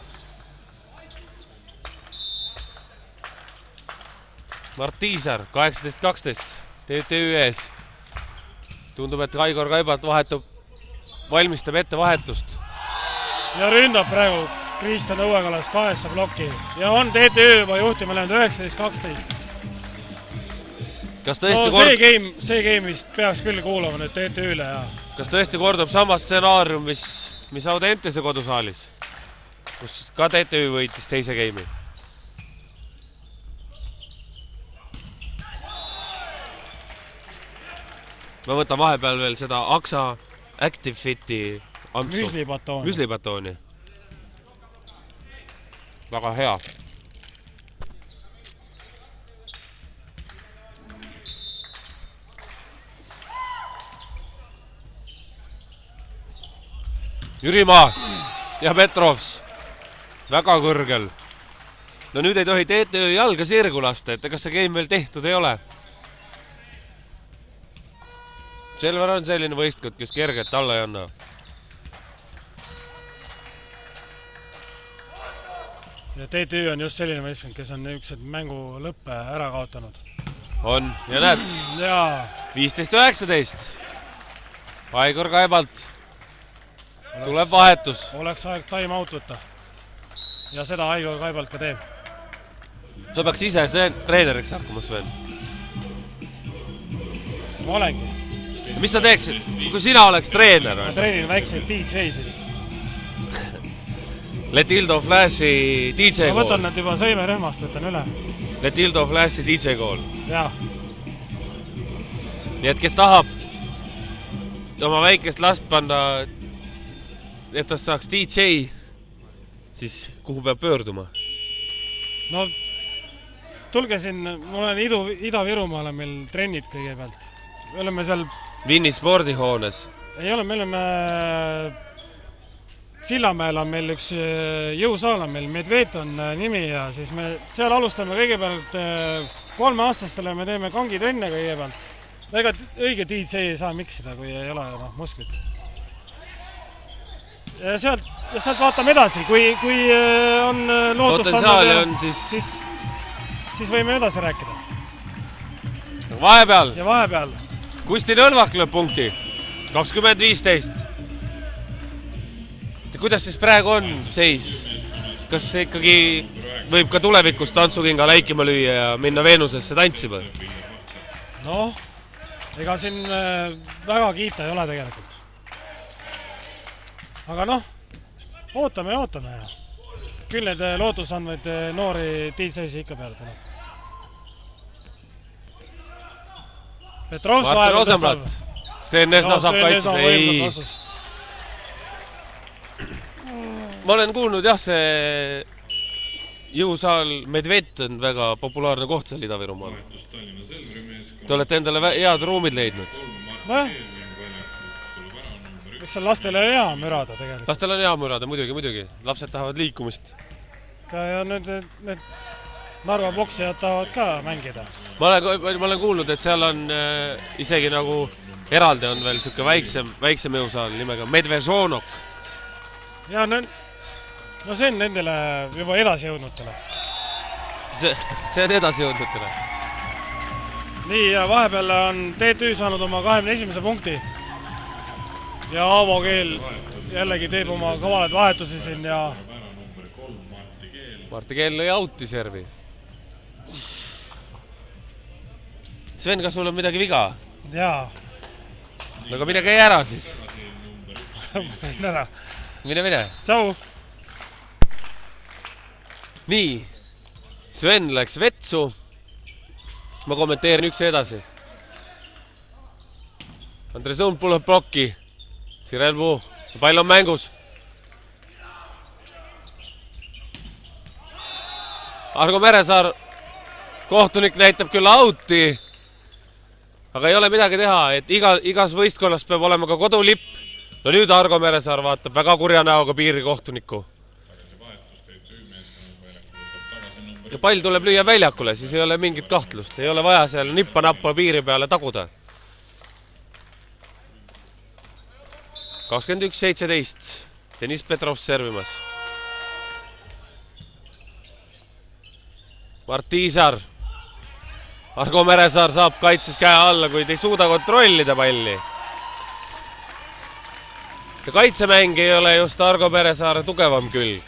Mart Tiisar, 18-12, TTÜ ees. Tundub, et Aigor Kaibalt valmistab ette vahetust. Ja ründab praegu Kristjan Õuekallas 8 plokki. Ja on TTÜ juba juhtima läinud 19-12. Kas tõesti see game vist peaks küll kuulama nüüd TTÜ-le. Kas tõesti kordub sama stsenaarium, mis Audentese kodusaalis, kus ka TTÜ võitis teise game'i? Ma võtan vahepeal veel seda Aksa Active Fiti ampsu. Müslibatooni. Väga hea. Jürimaa ja Petrovs. Väga kõrgel. No nüüd ei tohi TTÜ jalga sirgu lasta, et ega see game veel tehtud ei ole. Selver on selline võistkond, kes kergelt alla ei anna. Ja TTÜ on just selline võistkond, kes on niisugused mängu lõppe ära kaotanud. On, ja näed. 15-19. Aigor Kaibalt. Tuleb vahetus. Oleks aeg time out võtta. Ja seda Aigor Kaibalt ka teeb. Sa peaks ise treeneriks hakkama, Sven. Ma olengi. Mis sa teeksid, kui sina oleks treener? Ma treenin väikseid DJ-sid. Letildo Flashi DJ-kool. Ma võtan nad juba sõimerühmast, võtan üle. Letildo Flashi DJ-kool. Jah. Nii et kes tahab oma väikest last panna et tast saaks DJ, siis kuhu peab pöörduma? No tulge siin, ma olen Ida-Virumaale meil trennid kõigepealt. Me oleme seal... Vinni spordihoones. Ei ole, me oleme... Sillamäel on meil üks jõusaal on meil, Medved on nimi ja siis me seal alustame kõigepealt 3-aastastele, me teeme kangitrenne kõigepealt. Ega õige DJ ei saa miksida, kui ei ole musklit. Ja sealt vaatame edasi, kui on lootust potentsiaali on siis võime edasi rääkida. Vahepeal. Ja vahepeal. Kusti Nõlvak lööb punkti. 20-15. Kuidas siis praegu on seis? Kas see ikkagi võib ka tulevikus tantsukinga läikima lüüa ja minna Veenusesse tantsima? Noh, ega siin väga kiita ei ole tegelikult. Aga noh, ootame. Küll need lootustandvaid noori DJ-si ikka peale tuleb. Petrovs Martin Rosenblatt. Sten Nesna saab kaitses. Ei. Ma olen kuulnud, jah, see jõusaal Medved on väga populaarne koht seal Ida-Virumaal. Te olete endale head ruumid leidnud. Nojah, eks seal lastele hea mürada tegelikult. Lastel on hea mürada, muidugi. Lapsed tahavad liikumist. Ja need Narva boksijad tahavad ka mängida. Ma olen kuulnud, et seal on isegi nagu eraldi on veel siuke väiksem jõusaal nimega Medvezhonok. Ja no see on nendele juba edasi jõudnutele. See on edasi jõudnutele. Nii, ja vahepeal on TTÜ saanud oma 21. punkti. Ja Aavo Keel jällegi teeb oma kavalad vahetusi siin ja... Marti Keel lõi auti servi. Sven, kas sul on midagi viga? Jaa. No aga mine käi ära siis. Mine. Tšau. Nii, Sven läks vetsu. Ma kommenteerin üks edasi. Andres Õund puleb blokki. Sirel Puu, pall on mängus. Argo Meresaar, kohtunik näitab küll auti, aga ei ole midagi teha, et igas võistkonnas peab olema ka kodulipp. No nüüd Argo Meresaar vaatab väga kurja näoga piiri kohtunikku. Ja pall tuleb lüüa väljakule, siis ei ole mingit kahtlust. Ei ole vaja seal nippa-nappa piiri peale taguda. 21-17. Deniss Petrov servimas. Mart Tiisar. Argo Meresaar saab kaitses käe alla, kuid ei suuda kontrollida palli. Ja kaitsemäng ei ole just Argo Meresaare tugevam külg.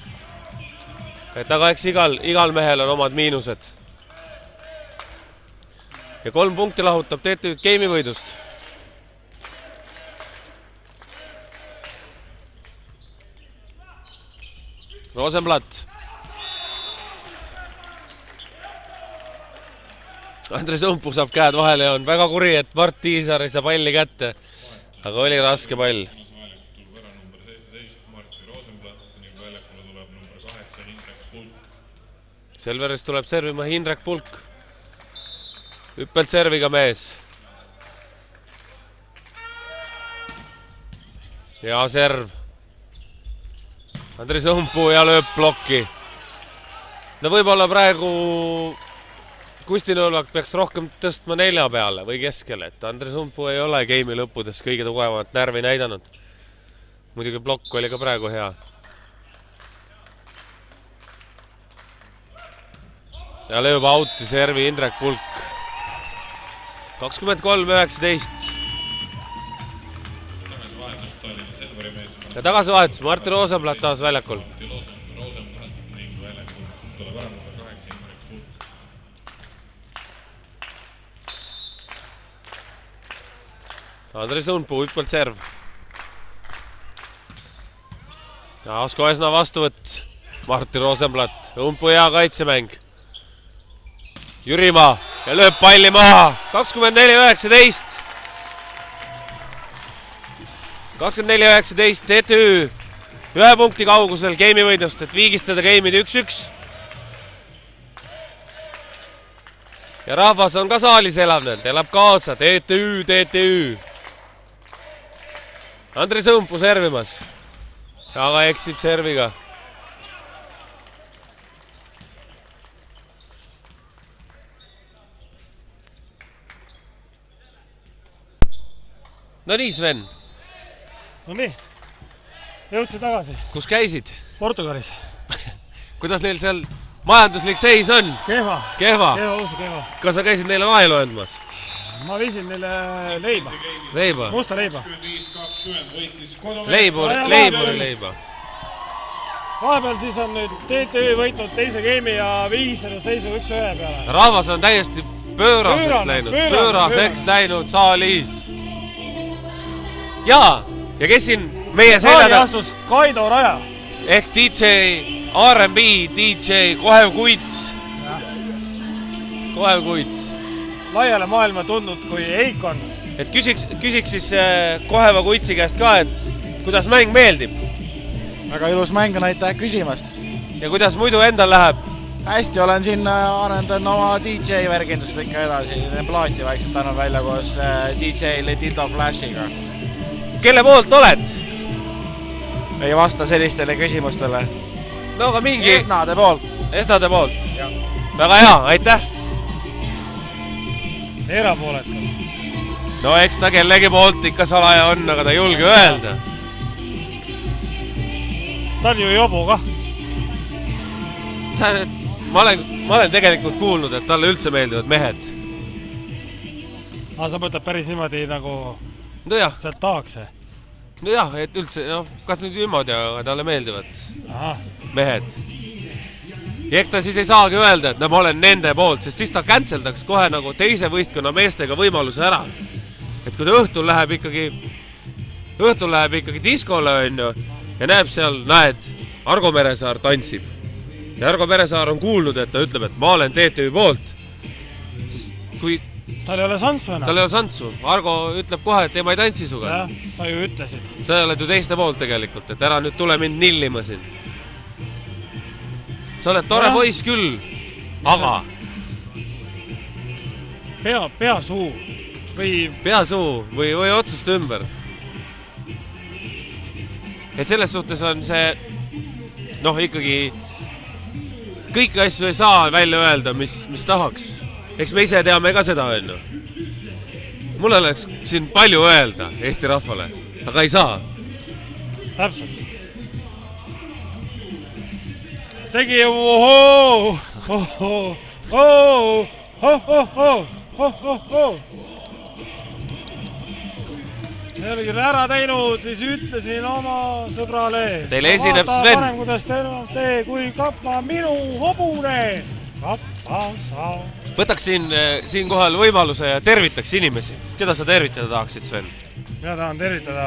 Et aga eks igal mehel on omad miinused. Ja 3 punkti lahutab TTÜ-d geimi võidust. Rosenblatt. Andres Õmpuu saab käed vahele ja on väga kuri, et Mart Tiisar ei saa palli kätte. Aga oli raske pall. Selverist tuleb servima Hindrek Pulk. Hüppelt serviga mees. Ja serv. Andres Õmpuu ja lööb blokki. No võib-olla praegu Kusti Nõlvak peaks rohkem tõstma 4 peale või keskele, et Andres Õmpuu ei ole geimi lõppudes kõige tugevamat närvi näidanud. Muidugi blokk oli ka praegu hea. Ja lööb auti servi Hindrek Pulk. 23-19. Ja tagasivahetus Martin Rosenblatt taas väljakul. Andres Õmpuu, hüppelt serv. Ja Asko Esna vastuvõtt. Martin Rosenblatt. Õmpuu hea kaitsemäng. Jürimaa ja lööb palli maha. 24-19. 24-19 TTÜ 1 punkti kaugusel game'i võidust, et viigistada game'id 1-1. Ja rahvas on ka saalis elavnenud, elab kaasa, TTÜ. Andres Õmpu servimas, aga eksib serviga. No nii, Sven. No nii, jõudsid tagasi. Kus käisid? Portugalis. Kuidas neil seal majanduslik seis on? Kehva. Kehva? Uusi kehva. Kas sa käisid neile vaelu andmas? Ma viisin neile leiba. Leiba? Musta leiba. Leiburi leiba. Vahepeal siis on nüüd TTÜ võitnud teise game'i ja 5 seisu 1-1 peale. Rahvas on täiesti pööraseks läinud saalis. Ja kes siin meie saali astus Kaido Raja. Ehk DJ R&B, DJ Kohev Kuits. Kohev Kuits. Laiale maailma tundnud kui Eikon. Et küsiks siis Koheva Kuitsi käest ka, et kuidas mäng meeldib? Väga ilus mäng on, aitäh küsimast. Ja kuidas muidu endal läheb? Hästi, olen siin arendanud oma DJ värgindust ikka edasi. Plaati vaikselt annan välja koos DJ Letito Flashiga. Kelle poolt oled? Ei vasta sellistele küsimustele. No aga mingi... Esnade poolt. Esnade poolt. Ja. Väga hea, aitäh. Erapooletu. No eks ta kellegi poolt ikka salaja on, aga ta ei julge öelda. Ta on ju jobu kah. Ma olen tegelikult kuulnud, et talle üldse meeldivad mehed. Sa mõtled päris niimoodi nagu... No jah. Sealt tahakse. No jah, et üldse, kas nüüd niimoodi, aga talle meeldivad mehed. Ja eks ta siis ei saagi öelda, et ma olen nende poolt, sest siis ta canceldaks kohe nagu teise võistkonna meestega võimaluse ära. Et kui ta õhtul läheb ikkagi diskole ja näeb seal, Argo Meresaar tantsib. Ja Argo Meresaar on kuulnud, et ta ütleb, et ma olen TTÜ poolt. Siis kui... Tal ei ole santsu enam. Tal ei ole santsu. Argo ütleb kohe, et ma ei tantsi suga. Jah, sa ju ütlesid. Sa oled ju teiste poolt tegelikult, et ära nüüd tule mind nillima siin. Sa oled tore poiss küll, aga... Peasuu või otsust ümber. Et selles suhtes on see... ikkagi... Kõiki asju ei saa välja öelda, mis tahaks. Eks me ise teame ka seda öelnu. Mul oleks siin palju öelda Eesti rahvale, aga ei saa. Täpselt. Tegi ohoo! Ei olegi ära teinud, siis ütlesin oma sõbrale. Teile esineb Sven. Vaata kuidas tee, kui kappa minu hobune. Kappa sa. Võtaks siin kohal võimaluse ja tervitaks inimesi. Keda sa tervitada tahaksid, Sven? Mina tahan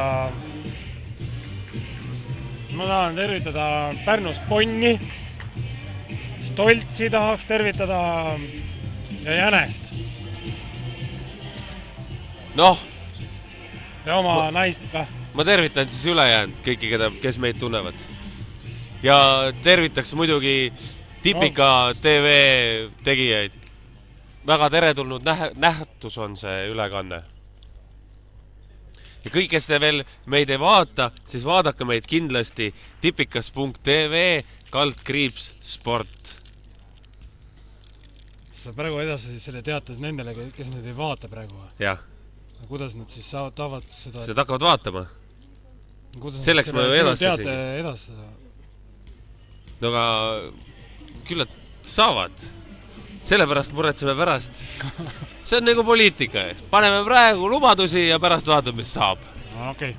tervitada Pärnus Ponni, Stoltsi tahaks tervitada ja Jänest. Ja oma naist ka. Ma tervitan siis ülejäänud kõiki, kes meid tunnevad. Ja tervitaks muidugi Tipika TV tegijaid. Väga teretulnud nähtus on see ülekanne. Ja kõik, kes te veel meid ei vaata, siis vaadake meid kindlasti tipikas.tv/sport. Sa praegu edasi selle teatas nendele, kes neid ei vaata praegu. Jah. Kuidas nad siis saavad seda... Seda hakkavad vaatama. Selleks ma ju edastasin. No aga küllalt saavad. Sellepärast muretseme pärast. See on nagu poliitika. Paneme praegu lubadusi ja pärast vaatame, mis saab. Okei.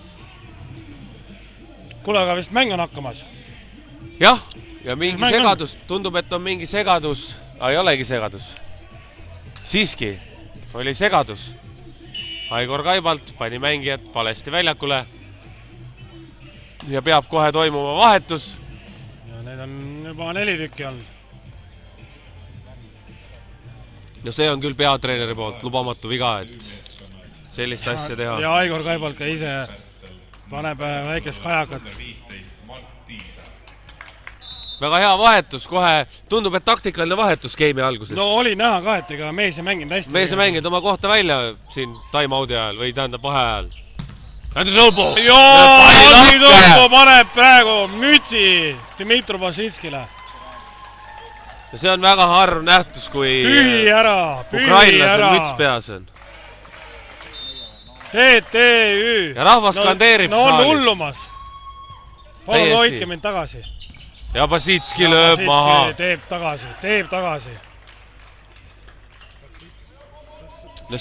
Kuule, aga vist mäng on hakkamas. Jah, ja mingi segadus. Tundub, et on mingi segadus. Ei olegi segadus. Siiski oli segadus. Aigor Kaibalt pani mängijad valesti väljakule. Ja peab kohe toimuma vahetus. Ja neid on juba 4 tükki olnud. No see on küll peatreeneri poolt lubamatu viga, et sellist asja teha. Ja Aigor Kaibalt ka ise paneb väikest kajakat. 15 Mart Tiisar. Väga hea vahetus, kohe tundub, et taktikaline vahetus game'i alguses. No oli näha ka, et ega mees ei mänginud hästi. Mees ei mänginud oma kohta välja siin time-out'i ajal või tähendab vahe ajal. Andrei Sõlbu! Andrei Sõlbu paneb praegu mütsi Dmitri Bašitskile. See on väga harv nähtus, kui pühi ära. Ukrainlasel müts peas on. TTÜ. Ja rahvas kandeerib saalis. No on saalis. hullumas. Palun hoidke mind tagasi. Ja Bašitski lööb maha. Teeb tagasi. No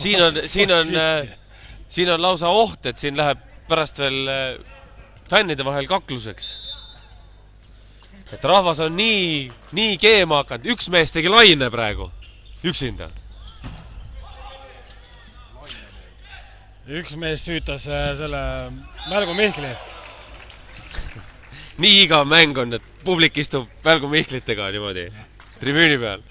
siin on lausa oht, et siin läheb pärast veel fännide vahel kakluseks. Et rahvas on nii keema hakanud. Üks mees tegi laine praegu. Üksinda. Üks mees süütas selle Mälgu Mihkli. Nii igav mäng on, et publik istub Mälgu Mihklitega niimoodi tribüüni peal.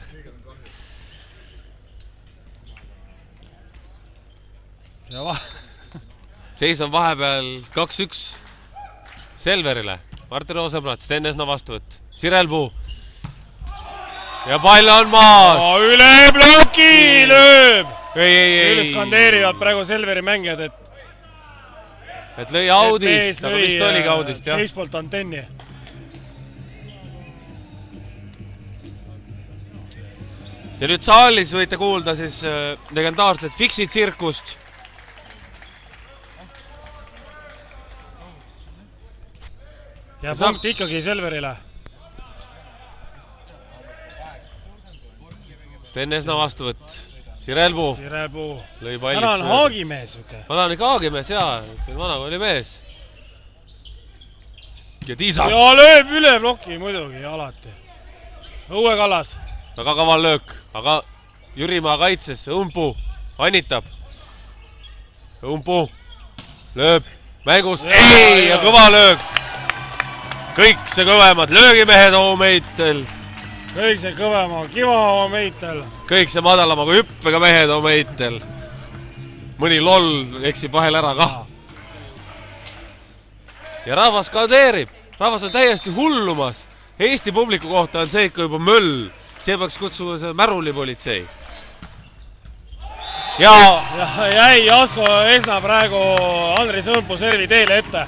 Seis on vahepeal 2-1 Selverile. Martin Rosenblatt, Sten Esna vastuvõtt. Sirelpuu. Ja pall on maas. Üle bloki lööb. Ei. Skandeerivad praegu Selveri mängijad, et lõi audist, aga vist oligi audist, jah. Teispoolt antenni. Ja nüüd saalis võite kuulda siis legendaarset Fixi tsirkust. Ja punkt ikkagi Selverile. Sten Esna vastuvõtt. Sirelpuu. Lõi pallist. Täna on Haagimees. Täna on ikka Haagimees, jaa. Vanakooli mees. Ja Tiisar. Ja lööb üle bloki muidugi, alati. Õue Kallas. Väga kaval löök, aga Jürimaa kaitses. Õmpu annitab. Õmpu lööb mängus. Ei, ja kõva löök. Kõik see kõvemad löögimehed Oomeitel. Kõik see kõvema kiva Oomeitel. Kõik see madalama kui hüppega mehed Oomeitel. Mõni loll eksib vahel ära kah. Ja rahvas kandeerib. Rahvas on täiesti hullumas. Eesti publiku kohta on see ikka juba möll. See peaks kutsuma see märulipolitsei. Ja jäi Asko Esna praegu Andrei Sõlpu servi teele ette.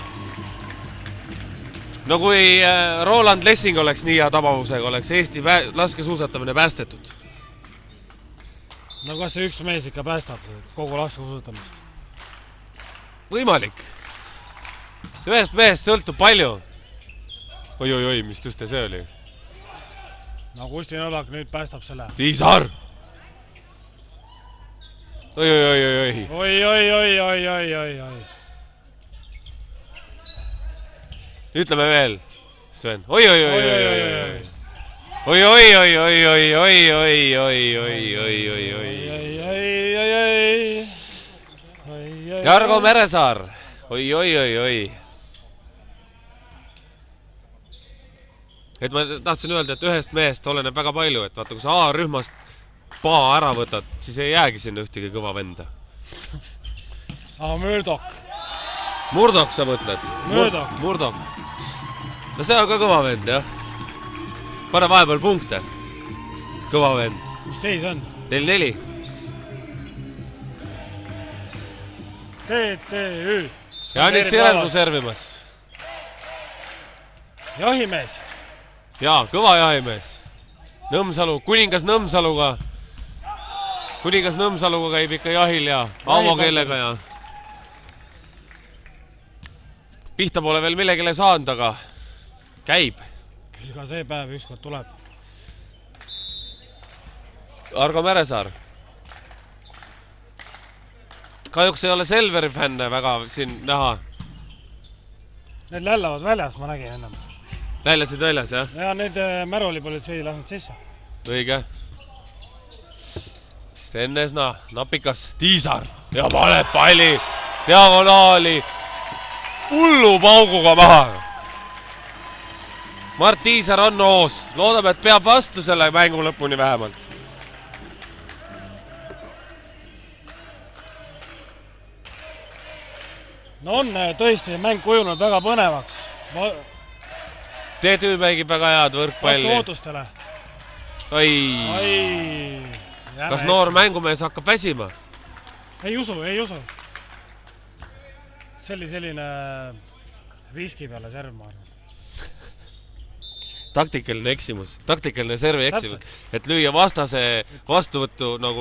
No kui Roland Lessing oleks nii hea tabavusega, oleks Eesti laskesuusatamine päästetud. No kas see üks mees ikka päästab kogu laskesuusatamist? Võimalik. Ühest mehest sõltub palju. Oi, mis tõste see oli? No Kusti Nõlak nüüd päästab selle. Tiisar! Oi. Oi. Ütleme veel, Sven. Oi. Jargo Meresaar. Oi. Et ma tahtsin öelda, et ühest mehest oleneb väga palju, et vaata, kui sa A-rühmast paa ära võtad, siis ei jäägi sinna ühtegi kõva venda. Murdok sa mõtled? Murdok. No see on ka kõva vend, jah. Pane vahepeal punkte. Kõva vend. Mis seis on? 4-4. TTÜ. Jaanis Sirelpuu servimas. Jahimees. Jaa, kõva jahimees. Nõmsalu, kuningas Nõmsaluga. Kuningas Nõmsaluga käib ikka jahil ja aamokeelega ja pihta pole veel millegile saanud, aga käib. Küll ka see päev ükskord tuleb. Argo Meresaar. Kahjuks ei ole Selveri fänne väga siin näha. Need lällavad väljas, ma nägin ennem. Lällasid väljas, jah? Ja need märulipolitsei lasnud sisse. Õige. Sten Esna, napikas, Tiisar ja paneb palli diagonaali hullu pauguga maha. Mart Tiisar on noos, loodab, et peab vastu selle mängu lõpuni vähemalt. no on tõesti mäng kujunud väga põnevaks. T-tüü mängib väga head võrkpalli. Vastu ootustele. Kas noor mängumees hakkab väsima? Ei usu. See oli selline riski peale serv, ma arvan. Taktikaline eksimus, taktikaline servi eksimus, et lüüa vastase vastuvõttu nagu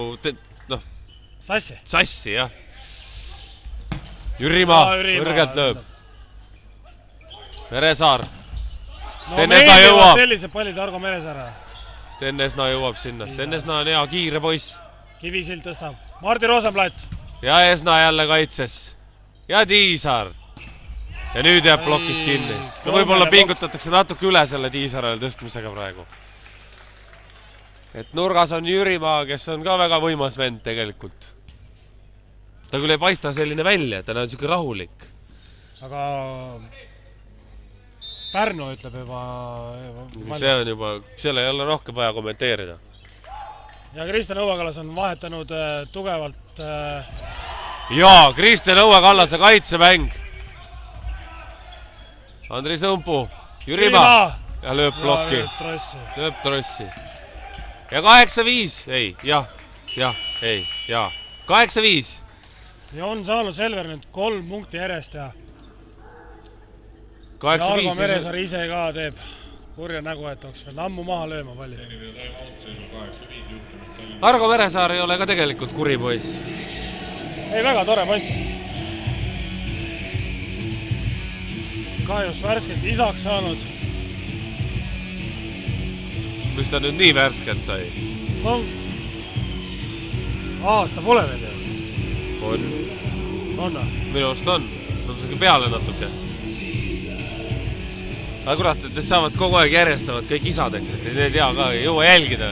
sassi, jah. Jürimaa kõrgelt lööb. Meresaar. Meeldivad sellised pallid Argo Meresaare. Sten Esna jõuab sinna. Sten Esna on hea kiire poiss. Kivisild tõstab. Martin Rosenblatt. Ja Esna jälle kaitses. Ja Tiisaar. Ja nüüd jääb plokis kinni. No võib-olla pingutatakse natuke üle selle Tiisarel tõstmisega praegu. Et nurgas on Jürimaa, kes on ka väga võimas vend tegelikult. Ta küll ei paista selline välja, ta on siuke rahulik. Aga Pärnu ütleb juba... See on juba, selle ei ole rohkem vaja kommenteerida. Ja Kristjan Õuekallas on vahetanud tugevalt... Jaa, Kristjan Õuekallase kaitsemäng. Andri Sõmpu, Jürimaa ja lööb plokki. Lööb trossi. Ja 8-5, ei. 8-5. Ja on saanud Selver nüüd 3 punkti järjest ja Argo Meresaar ise ka teeb kurja nägu, et oleks veel ammu maha lööma palli. Argo Meresaar ei ole ka tegelikult kuri poiss. Ei, väga tore poiss. Kahjus värskelt isaks saanud. Mis ta nüüd nii värskelt sai? No, aasta pole veel ju. On. On? Minu arust on. Natuke peale natuke. Aga kurat, et need saavad kogu aeg järjestavad kõik isadeks, et need ei tea ka, ei jõua jälgida.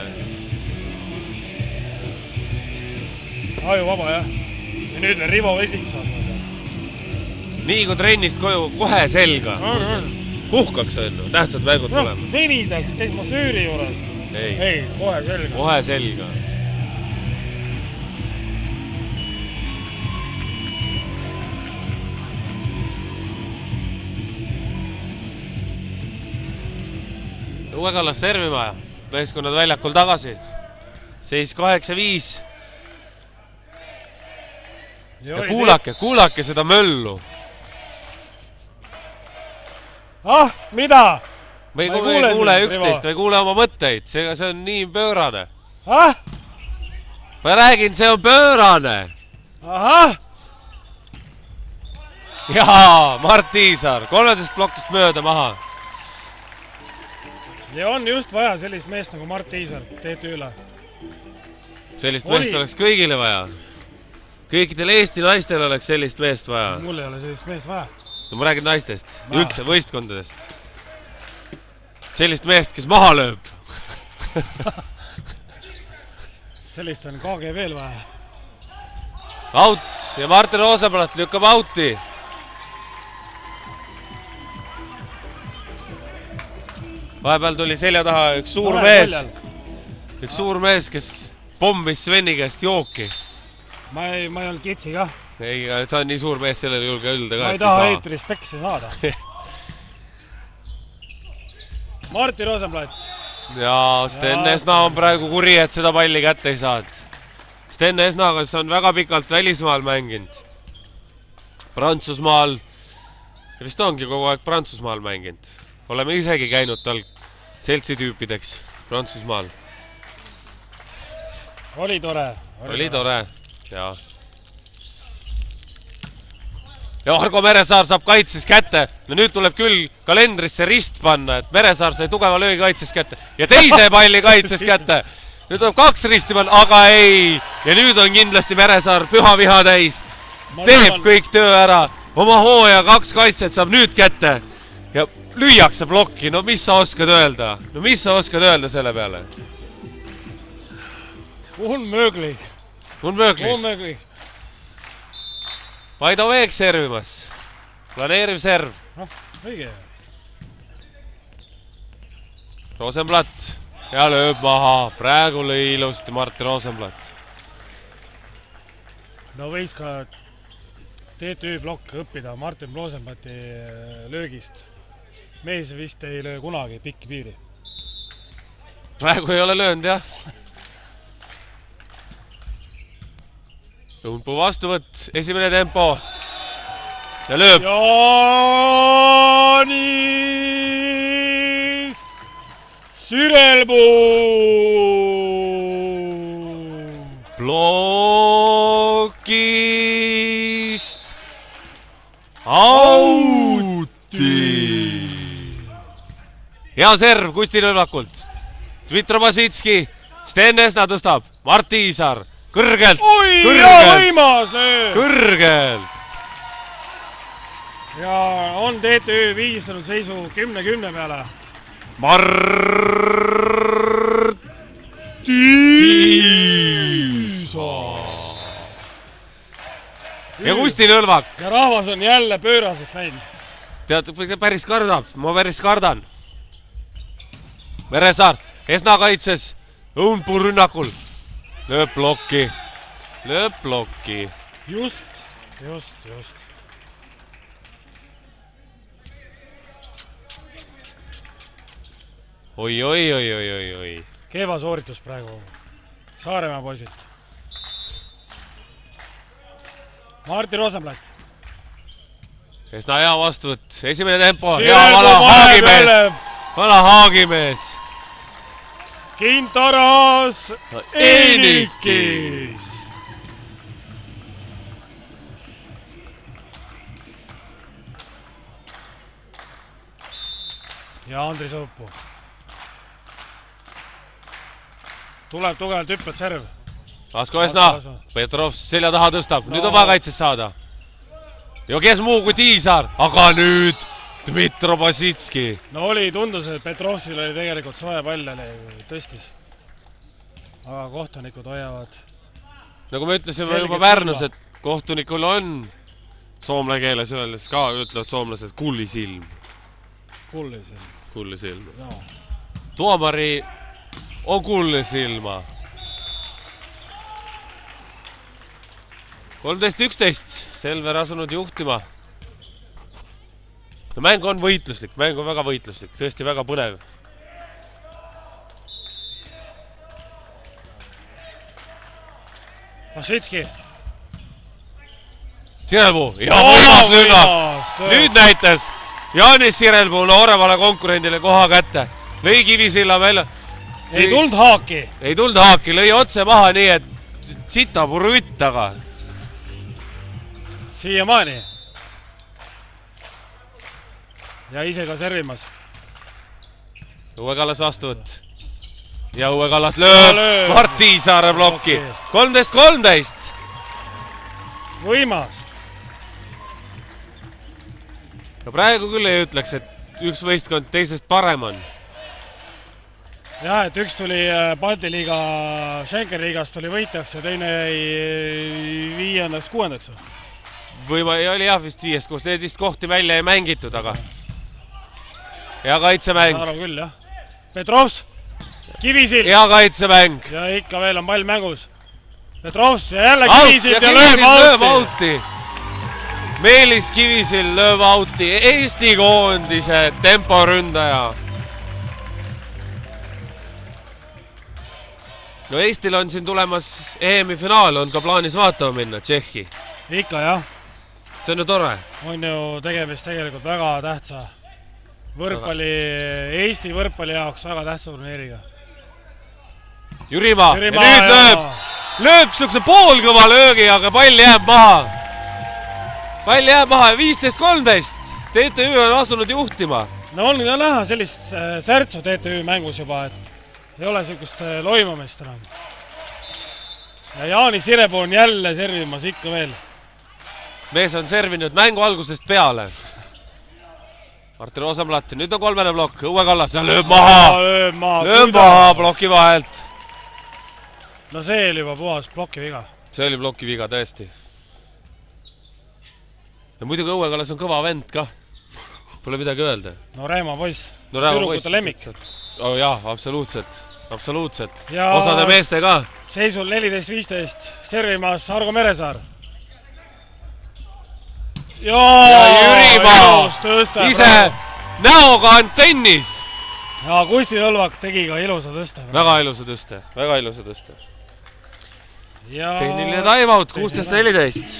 Aju vaba, jah. Ja nüüd veel Rivo Vesik saab. Nii kui trennist koju, kohe selga. Puhkaks on, tähtsad mängud tulema. Venidaks, käis massööri juures. Ei, kohe selga. Kohe selga. Õuekallas servima ja meeskonnad väljakul tagasi. Seis 8-5. Ja kuulake seda möllu. Mida? Me ei kuule üksteist, me ei kuule oma mõtteid. See on nii pöörane. Ma räägin, see on pöörane. Jaa, Mart Tiisaar, 3. plokist mööda maha. Ja on just vaja sellist meest nagu Mart Tiisaar, teete üle. Sellist meest oleks kõigile vaja. Kõikidel Eesti naistel oleks sellist meest vaja. Mul ei ole sellist meest vaja. No ma räägin naistest, üldse võistkondadest. Sellist meest, kes maha lööb. Sellist on KGB-l vaja. Out ja Martin Rosenblatt lükkab outi. Vahepeal tuli selja taha üks suur mees. Üks suur mees, kes pommis Sveni käest jooki. Ma ei olnud kitsi kah. Ei, ta on nii suur mees, sellele julge ülda ka. Ma ei taha eetris peksi saada. Martin Rosenblatt. Ja Sten Esna on praegu kuri, et seda palli kätte ei saanud. Sten Esna, kes on väga pikalt välismaal mänginud. Prantsusmaal. Vist ongi kogu aeg Prantsusmaal mänginud. Oleme isegi käinud tal seltsitüüpideks Prantsusmaal. Oli tore. Oli tore, jaa. Ja Argo Meresaar saab kaitses kätte. No nüüd tuleb küll kalendrisse rist panna, et Meresaar sai tugeva löögi kaitses kätte. Ja teise palli kaitses kätte. Nüüd tuleb 2 risti panna, aga ei. Ja nüüd on kindlasti Meresaar püha viha täis. Teeb kõik töö ära. Oma hooja 2 kaitset saab nüüd kätte. Ja lüüakse plokki. No mis sa oskad öelda? No mis sa oskad öelda selle peale? Unmöglich. Unmöglich. Vaido Veek servimas. Planeeriv serv. Õige. Rosenblatt. Ja lööb maha. Praegu lõi ilusti Martin Rosenblatt. No võis ka TTÜ plokk õppida Martin Rosenblathi löögist. Mees vist ei löö kunagi pikki piiri. Praegu ei ole löönud, jah. Õunpuu vastuvõtt, esimene tempo. Ja lööb. Jaanis Sirelpuu. Blokist. Auti. Hea serv Kusti Lõlvakult. Dmitro Basitski. Sten Esna tõstab. Mart Iisar. Kõrgelt. Võimas lööb. Kõrgelt. Ja on TTÜ viigistanud seisu 10-10 peale. Mart Iisar. Ja Kusti Lõlvak. Ja rahvas on jälle pööraseks läinud. Tead, päris kardab. Ma päris kardan. Meresaar. Esna kaitses. Õunpuu rünnakul. Lööb plokki. Lööb plokki. Just. Oi. Kehva sooritus praegu Saaremaa poisid. Martin Rosenblatt. Esna hea vastuvõtt. Esimene tempo. Hea vala Haagimees. Vala Haagimees. Kintaras Eenikis. Ja Andris Õupuu. Tuleb tugevalt hüpped serv. Asko Esna. Petrov selja taha tõstab. Nüüd on vaja kaitses saada. Ja kes muu kui Tiisar. Aga nüüd Dmitro Basitski. No tundus, et Petrovsil oli tegelikult soe pall, tõstis. Aga kohtunikud hoiavad. Nagu me ütlesime juba Pärnus, et kohtunikul on soomla keeles öeldes ka ütlevad soomlased kullisilm. Kullisilm. Tuomari on kullisilma. 13-11. Selver asunud juhtima. Mäng on võitluslik, mäng on väga võitluslik, tõesti väga põnev. Basitski. Sirelpuu ja võimas lünnak. Nüüd näitas Jaanis Sirelpuu nooremale konkurendile koha kätte. Lõi Kivisilla välja. Ei tulnud haaki. Ei tulnud haaki, lõi otse maha nii, et sita purütt taga. Siiamaani. Ja ise ka servimas. Uue Kallas vastuvõtt. Ja Uue Kallas lööb Mart Iisaare blokki. 13-13. Võimas. No praegu küll ei ütleks, et üks võistkond teisest parem on. Jah, et üks tuli Balti liiga Schenkeri liigast oli võitjaks ja teine jäi 5.-6. Oli jah vist 5, kus need vist kohti välja ei mängitud, aga hea kaitsemäng. Arvan küll, jah. Petrovs, Kivisil. Hea kaitsemäng. Ja ikka veel on pall mängus. Petrovs ja jälle Kivisil ja lööb auti. Meelis Kivisil lööb auti. Eesti koondise temporündaja. No Eestil on siin tulemas EM-i finaal, on ka plaanis vaatama minna, Tšehhi. Ikka, jah. See on ju tore. On ju tegemist tegelikult väga tähtsa võrkpalli, Eesti võrkpalli jaoks väga tähtsa turniiriga. Jürimaa ja nüüd lööb sihukese poolkõva löögi, aga pall jääb maha. Pall jääb maha ja 15-13. TTÜ on asunud juhtima. No on ka näha sellist särtsu TTÜ mängus juba, et ei ole sihukest loimamist enam. Ja Jaani Sirelpuu on jälle servimas ikka veel. Mees on servinud mängu algusest peale. Martin Rosenblatt, nüüd on kolmene blokk, Uue Kallas ja lööb maha. Lööb maha bloki vahelt. No see oli juba puhas bloki viga. See oli bloki viga, tõesti. Ja muidugi Uue Kallas on kõva vend ka. Pole midagi öelda. No Reema poiss. Tüdrukute lemmik. Oh jah, absoluutselt. Absoluutselt. Ja osade meeste ka. Seisul 14-15. Servimas Argo Meresaar. ja Jürimaa ise näoga antennis. Ja Kusti Nõlvak tegi ka ilusa tõste. Väga ilusa tõste, väga ilusa tõste. Tehniline time-out, 16-14.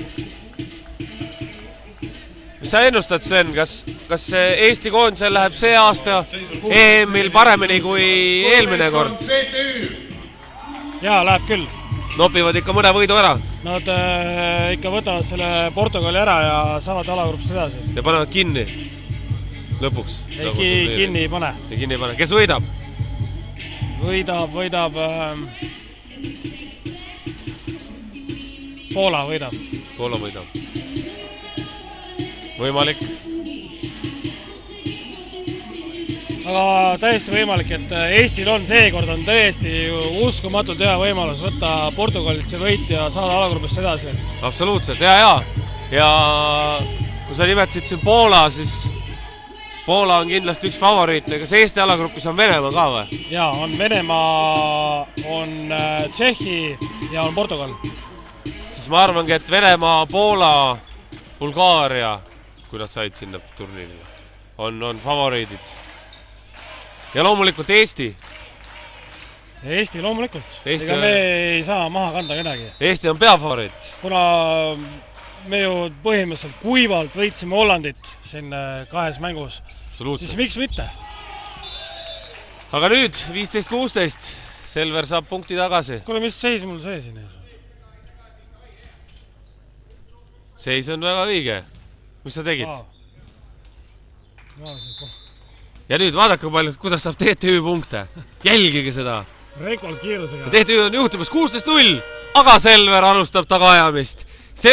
Mis sa ennustad, Sven, kas Eesti koondisel läheb see aasta EM-il paremini kui eelmine kord? Jaa, läheb küll. Nopivad ikka mõne võidu ära? Nad ikka võtavad selle Portugali ära ja saavad alagrupist edasi. Ja panevad kinni lõpuks? Kinni ei pane. Kinni ei pane. Kes võidab? Võidab Poola võidab. Poola võidab. Võimalik. Aga täiesti võimalik, et Eestil on seekord on tõesti uskumatult hea võimalus võtta Portugalilt see võit ja saada alagrupist edasi. Absoluutselt, ja. Ja kui sa nimetasid siin Poola, siis Poola on kindlasti üks favoriite. Kas Eesti alagrupis on Venemaa ka või? Jaa, on Venemaa, on Tšehhi ja on Portugal. Siis ma arvangi, et Venemaa, Poola, Bulgaaria, kui nad said sinna turniirile, on favoriidid. Ja loomulikult Eesti. Eesti loomulikult. Ega me ei saa maha kanda kedagi. Eesti on peafavoriit. Kuna me ju põhimõtteliselt kuivalt võitsime Hollandit siin 2 mängus, siis miks mitte? Aga nüüd 15-16. Selver saab punkti tagasi. Kuule, mis seis mul see siin ees? Seis on väga õige. Mis sa tegid? Ja nüüd vaadake palju, kuidas saab TTÜ punkte. Jälgige seda. Rekordkiirusega. TTÜ on juhtumas 16-0, aga Selver alustab tagaajamist.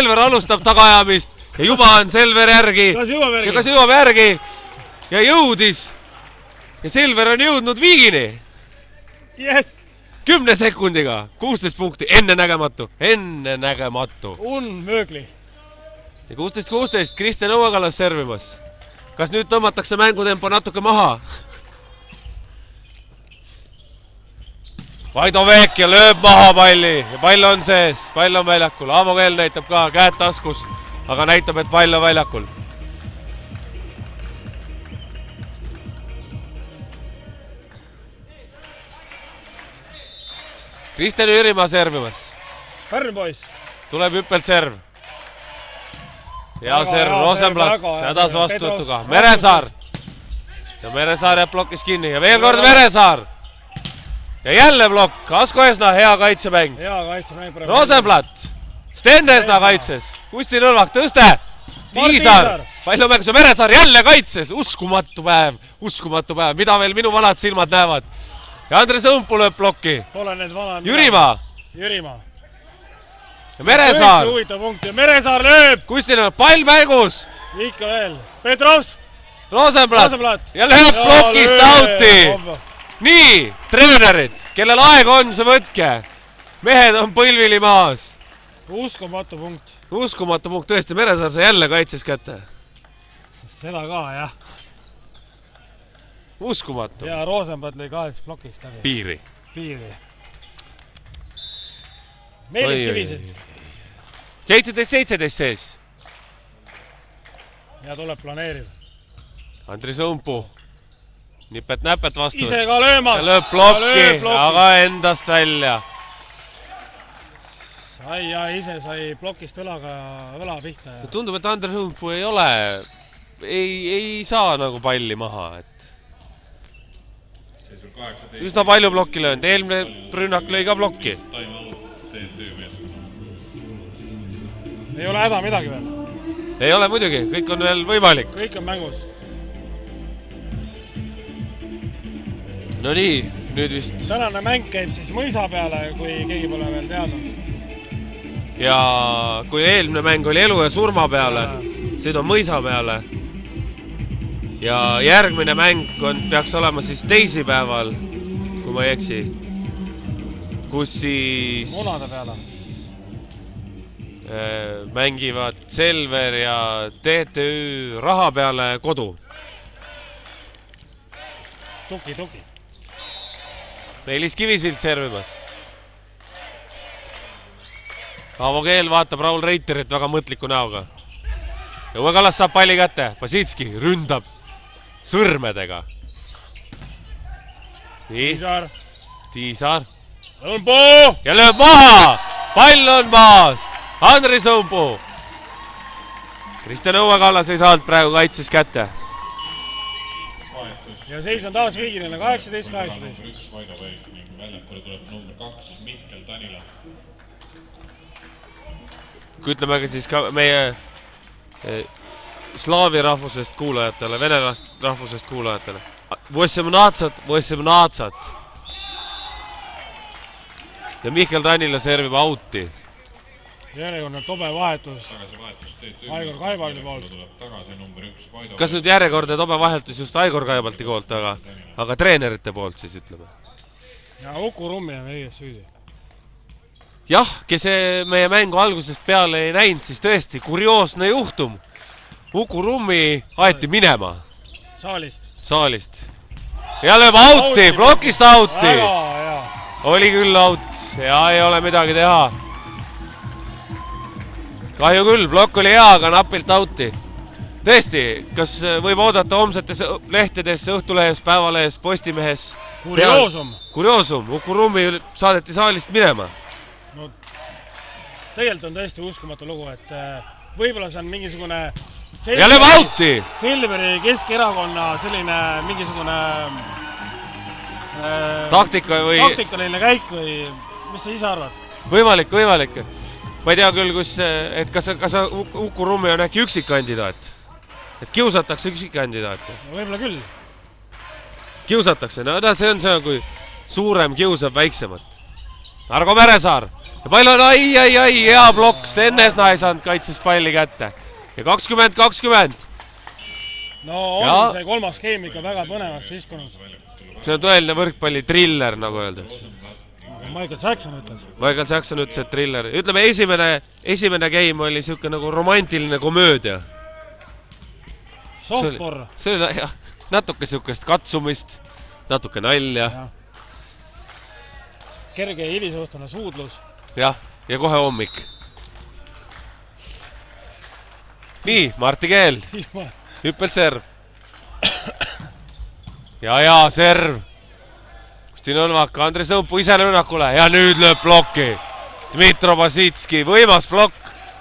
Ja juba on Selver järgi. Kas jõuab järgi? Ja jõudis. Ja Selver on jõudnud viigini. Yes! 10 sekundiga. 16 punkti. Ennenägematu. Unmöögli. Ja 16-16. Kristjan Õuekallas servimas. Kas nüüd tõmmatakse mängutempo natuke maha? Vaido Veek ja lööb maha palli. Ja pall on sees. Pall on väljakul. Aavo Keel näitab ka käed taskus. Aga näitab, et pall on väljakul. Kristjan Jürimaa servimas. Pärn poiss. Tuleb hüppelt serv. Ja serv, Rosenblatt, hädas vastuvõtuga. Meresaar. Ja Meresaar jääb plokis kinni. Ja veel kord Meresaar. Ja jälle plokk. Asko Esna, hea kaitsemäng. Rosenblatt. Stendesna kaitses. Kusti Nõlvak, tõste. Tiisaar. Palju mängus ja Meresaar jälle kaitses. Uskumatu päev. Mida veel minu vanad silmad näevad. Ja Andres Õmpu lööb plokki. Jürimaa. Ja Meresaar. Meresaar lööb. Kusti Nõlvak, pall mängus. Ikka veel. Petrovs. Rosenblatt. Ja lööb plokist auti. Nii, treenerid, kellel aeg on, see võtke. Mehed on põlvili maas. Uskumatu punkt. Tõesti, Meresaar sai jälle kaitses kätte. Seda ka, jah. Uskumatu. Ja Rosenblatt lõi 8 plokist läbi. Piiri. Meelis Kivisid. 17-17 sees. Ja tuleb planeeriv. Andris Õmpu. Nipet-näpet vastu. Ise ka löömas. Ja lööb plokki, aga endast välja. Ise sai plokist õla pihta. Tundub, et Andres Õmpu ei saa nagu palli maha. Üsna palju plokki löönud. Eelmine rünnak lõi ka plokki. Ei ole häda midagi veel. Ei ole muidugi, kõik on veel võimalik. Kõik on mängus. No nii, nüüd vist. Tänane mäng käib siis mõisa peale, kui keegi pole veel teadnud. Ja kui eelmine mäng oli elu ja surma peale, nüüd on mõisa peale. Ja järgmine mäng peaks olema siis teisipäeval, kui ma ei eksi. Kus siis Munade peale mängivad Selver ja TTÜ raha peale kodu. Tuki. Meelis Kivisild servimas. Aavo Keel vaatab Raul Reiterit väga mõtliku näoga. ja Uwe Kallas saab palli kätte. Basitski ründab sõrmedega. Nii. Tiisaar. Ja lööb maha. Pall on maas. Andres Õmpuu. Kristjan Uwe Kallas ei saanud praegu kaitses kätte. Ja seis on taas viigiline 18-18. Väljakule tuleb number 2 Mihkel Tanila. Kui ütleme aga siis ka meie slaavi rahvusest kuulajatele, vene rahvusest kuulajatele. 18. Ja Mihkel Tanila servib auti. Järjekordne tobe vahetus Aigor Kaibaldi poolt. Kas nüüd järjekordne tobe vahetus just Aigor Kaibaldi poolt, aga treenerite poolt siis ütleme? Ja Uku Rummi on õiges süüdi. Jah, kes meie mängu algusest peale ei näinud, siis tõesti kurioosne juhtum. Uku Rummi aeti minema. Saalist. Ja lööb auti, blokist auti. Oli küll aut ja ei ole midagi teha. Kahju küll, blokk oli hea, aga napilt auti. Tõesti, kas võib oodata homsetes lehtedes, Õhtulehes, Päevalehes, Postimehes? Kurioosum, Uku Rummi saadeti saalist minema. No, tegelikult on tõesti uskumatu lugu, et võib-olla see on mingisugune ja lööb auti! Selveri Keskerakonna selline mingisugune taktikaline käik või mis sa ise arvad? Võimalik. Ma ei tea küll, et kas Uku Rummi on äkki üksikkandidaat? Et kiusatakse üksikkandidaati? Võib-olla küll. Kiusatakse, no see on see, kui suurem kiusab väiksemat. Argo Märesaar. Ja pall on hea blokk, Stennesna ei saanud kaitses palli kätte. Ja 20-20. No on see kolmas game ikka väga põnevast iskunud. See on tõeline võrkpalli triller, nagu öeldakse. Michael Jackson ütles, et triller. Ütleme, esimene game oli siuke nagu romantiline komöödia. Softporra. See oli natuke siukest katsumist, natuke nalja. Kerge hilisuhtune suudlus. Ja kohe hommik. Nii, Martti Keel. Hüppelt serv. Ja serv. Stinonvak, Andres Õmpuu ise rünnakule ja nüüd lööb blokki. Dmitro Basitski, võimas blokk.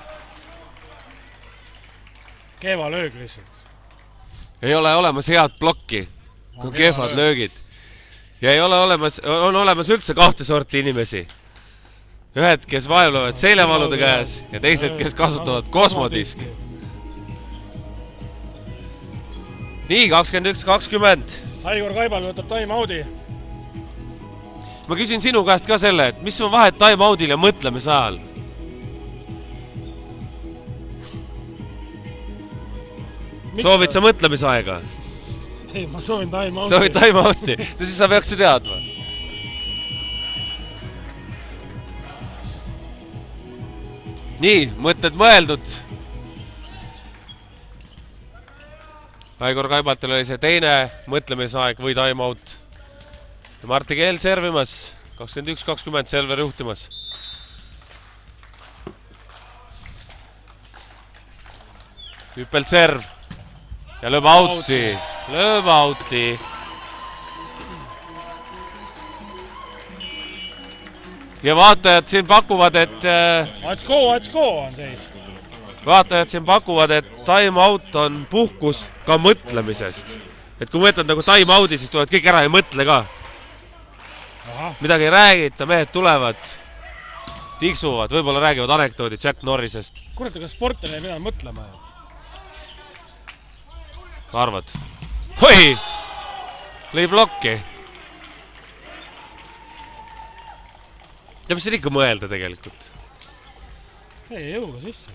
Kehva löög lihtsalt. Ei ole olemas head blokki, kui kehvad löögid. Ja ei ole olemas, on olemas üldse kahte sorti inimesi. Ühed, kes vaevlevad seilevalude käes ja teised, kes kasutavad kosmodiski. Nii, 21-20. Aigor Kaibal võtab time-out'i. Ma küsin sinu käest ka selle, et mis on vahet time-out'il ja mõtlemise ajal? Soovid sa mõtlemise aega? Ei, ma soovin time-out'i. Soovid time-out'i? No siis sa peaks teadma. Nii, mõtted mõeldud. Aigor Kaibaltil oli see teine mõtlemisaeg või time-out. Martti Keel servimas, 21-20, Selver juhtimas. Hüppelt serv ja lööb auti. Ja vaatajad siin pakuvad, et Atsko on seis. Vaatajad siin pakuvad, et time-out on puhkus ka mõtlemisest. Et kui mõtled nagu time-out'i, siis tulevad kõik ära ja mõtle ka. Midagi ei räägita, mehed tulevad, tiksuvad, võib-olla räägivad anekdoodid Jack Norrisest. Kurat, aga sportile ei pidanud mõtlema. Arvad? Oi! Lõi blokki. Ja mis siin ikka mõelda tegelikult? Ei jõuga sisse.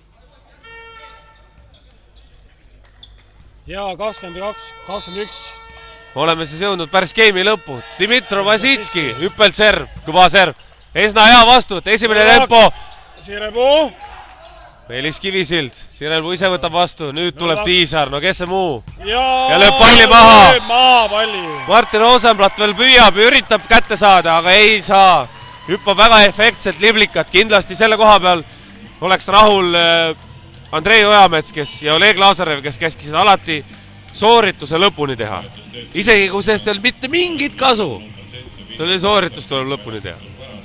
Ja 22-21. Oleme siis jõudnud päris game'i lõppu. Dmitro Basitski, hüppelt serv, kõva serv. Esna hea vastut, esimene tempo. Sirepuu. Meelis Kivisild, Sirepuu ise võtab vastu, nüüd tuleb Tiisar, no kes see muu? Ja lööb palli maha. Palli. Martin Rosenblatt veel püüab, üritab kätte saada, aga ei saa. Hüppab väga efektselt liblikat, kindlasti selle koha peal oleks rahul Andrei Ojamets, kes ja Oleg Lazarev, kes käskisid alati soorituse lõpuni teha. Isegi kui sellest ei olnud mitte mingit kasu. Ta oli sooritus tuleb lõpuni teha.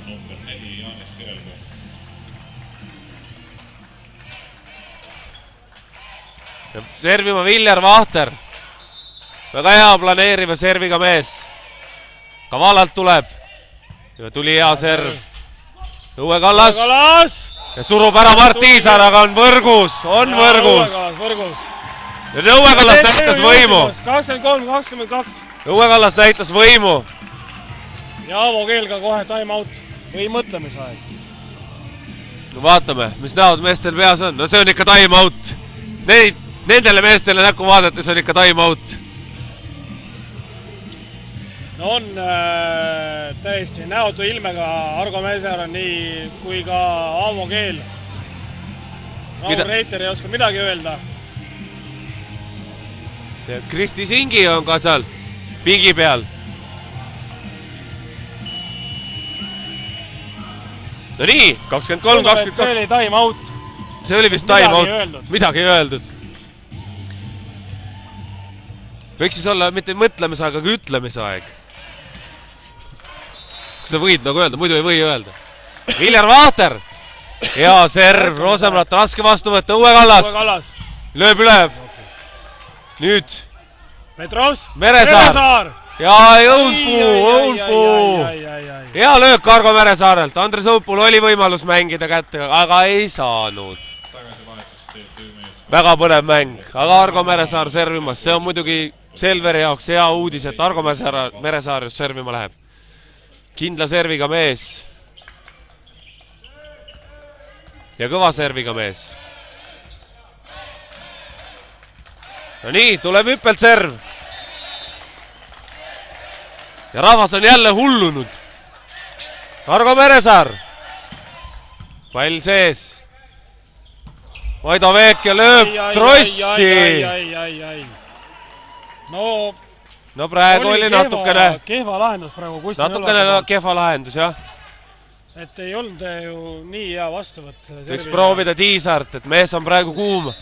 Ja servima Viljar Vahter. Väga hea planeeriva serviga mees. Kavalalt tuleb. Ja tuli hea serv. Õue Kallas. Ja surub ära Mart Tiisar, aga on võrgus. On võrgus. Ja Õue Kallas näitas võimu. 23-22. Õue Kallas näitas võimu. Ja Aavo Keel ka kohe time out või mõtlemisaeg. No vaatame, mis näod meestel peas on. No see on ikka time out. Nendele meestele näkku vaadates on ikka time out. No on täiesti näotu ilmega Argo Meesaar on nii kui ka Aavo Keel. Raul Reiter ei oska midagi öelda. Kristi Singi on ka seal pigi peal. No nii, 23-22. See oli time out. See oli vist time out. Midagi ei öeldud. Võiks siis olla mitte mõtlemisaeg, aga ütlemisaeg. Kas sa võid nagu öelda? Muidu ei või öelda. Viljar Vahter. Hea serv. Rosemrat raske vastu võtta. Õue Kallas. Lööb üle. Nüüd. Petros. Meresaar. Ja Õunpuu. Hea löök Argo Meresaarelt. Andres Õunpuul oli võimalus mängida kätte, aga ei saanud. Väga põnev mäng. Aga Argo Meresaar servimas. See on muidugi Selveri jaoks hea uudis, et Argo Meresaar just servima läheb. Kindla serviga mees. Ja kõva serviga mees. No nii, tuleb hüppelt serv. Ja rahvas on jälle hullunud. Argo Meresaar. Pall sees. Vaido Veek ja lööb trossi. No praegu oli natukene... Kehva lahendus praegu. Natukene kehva lahendus, jah. Et ei olnud ju nii hea vastuvõtt. Võiks proovida Tiisart, et mees on praegu kuum.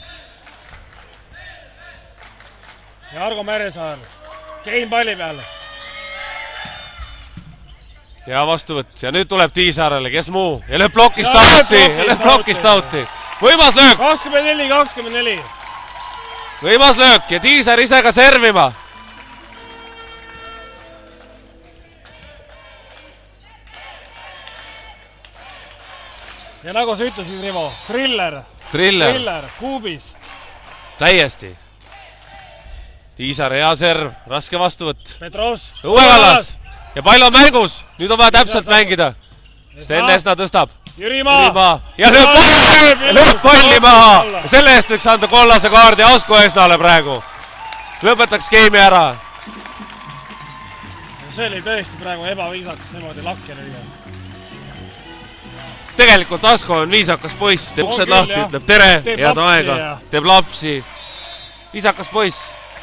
Ja Argo Meresaar. Kein palli peale. Ja vastuvõtt. Ja nüüd tuleb Tiisarele, kes muu. Ja lööb plokist auti. Võimas löök. 24-24. Võimas löök ja Tiisar ise ka servima. Ja nagu sa ütlesid, Rivo, Triller, kuubis. Täiesti. Tiisar hea serv, raske vastuvõtt. Petros. Õue Kallas. Ja pall on mängus. Nüüd on vaja täpselt mängida. Sten Esna tõstab. Jüri Maa. Ja lööb palli maha. Selle eest võiks anda kollase kaardi Asko Esnale praegu. Lõpetaks geimi ära. See oli tõesti praegu ebaviisakas niimoodi lakke lüüa. Tegelikult Asko on viisakas poiss. Teeb uksed lahti, ütleb tere, head aega. Teeb lapsi. Viisakas poiss.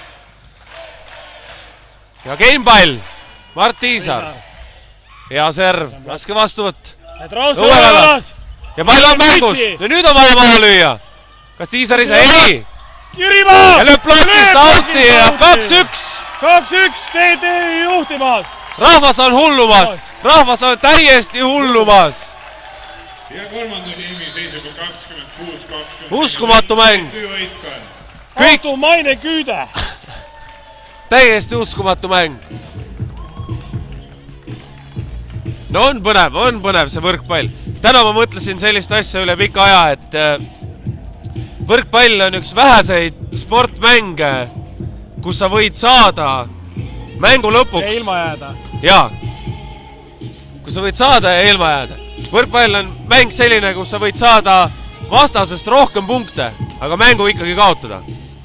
Ja gamepall. Mart Tiisar. Hea serv, raske vastuvõtt. Õue Kallas. Ja pall on mängus. Ja nüüd on vaja maha lüüa. Kas Tiisar ise? Ei. Jüri Maa. Ja lööb plokist auti ja 2-1. 2-1 TT juhtimas. Rahvas on hullumas. Rahvas on täiesti hullumas. Ja kolmanda tiimi seisuga 26-20. Uskumatu mäng. Kohtu maine küüde. Täiesti uskumatu mäng. No on põnev see võrkpall. Täna ma mõtlesin sellist asja üle pika aja, et võrkpall on üks väheseid sportmänge, kus sa võid saada mängu lõpuks. Ja ilma jääda. Jaa. Kus sa võid saada ja ilma jääda. Võrkpall on mäng selline, kus sa võid saada vastasest rohkem punkte, aga mängu ikkagi kaotada.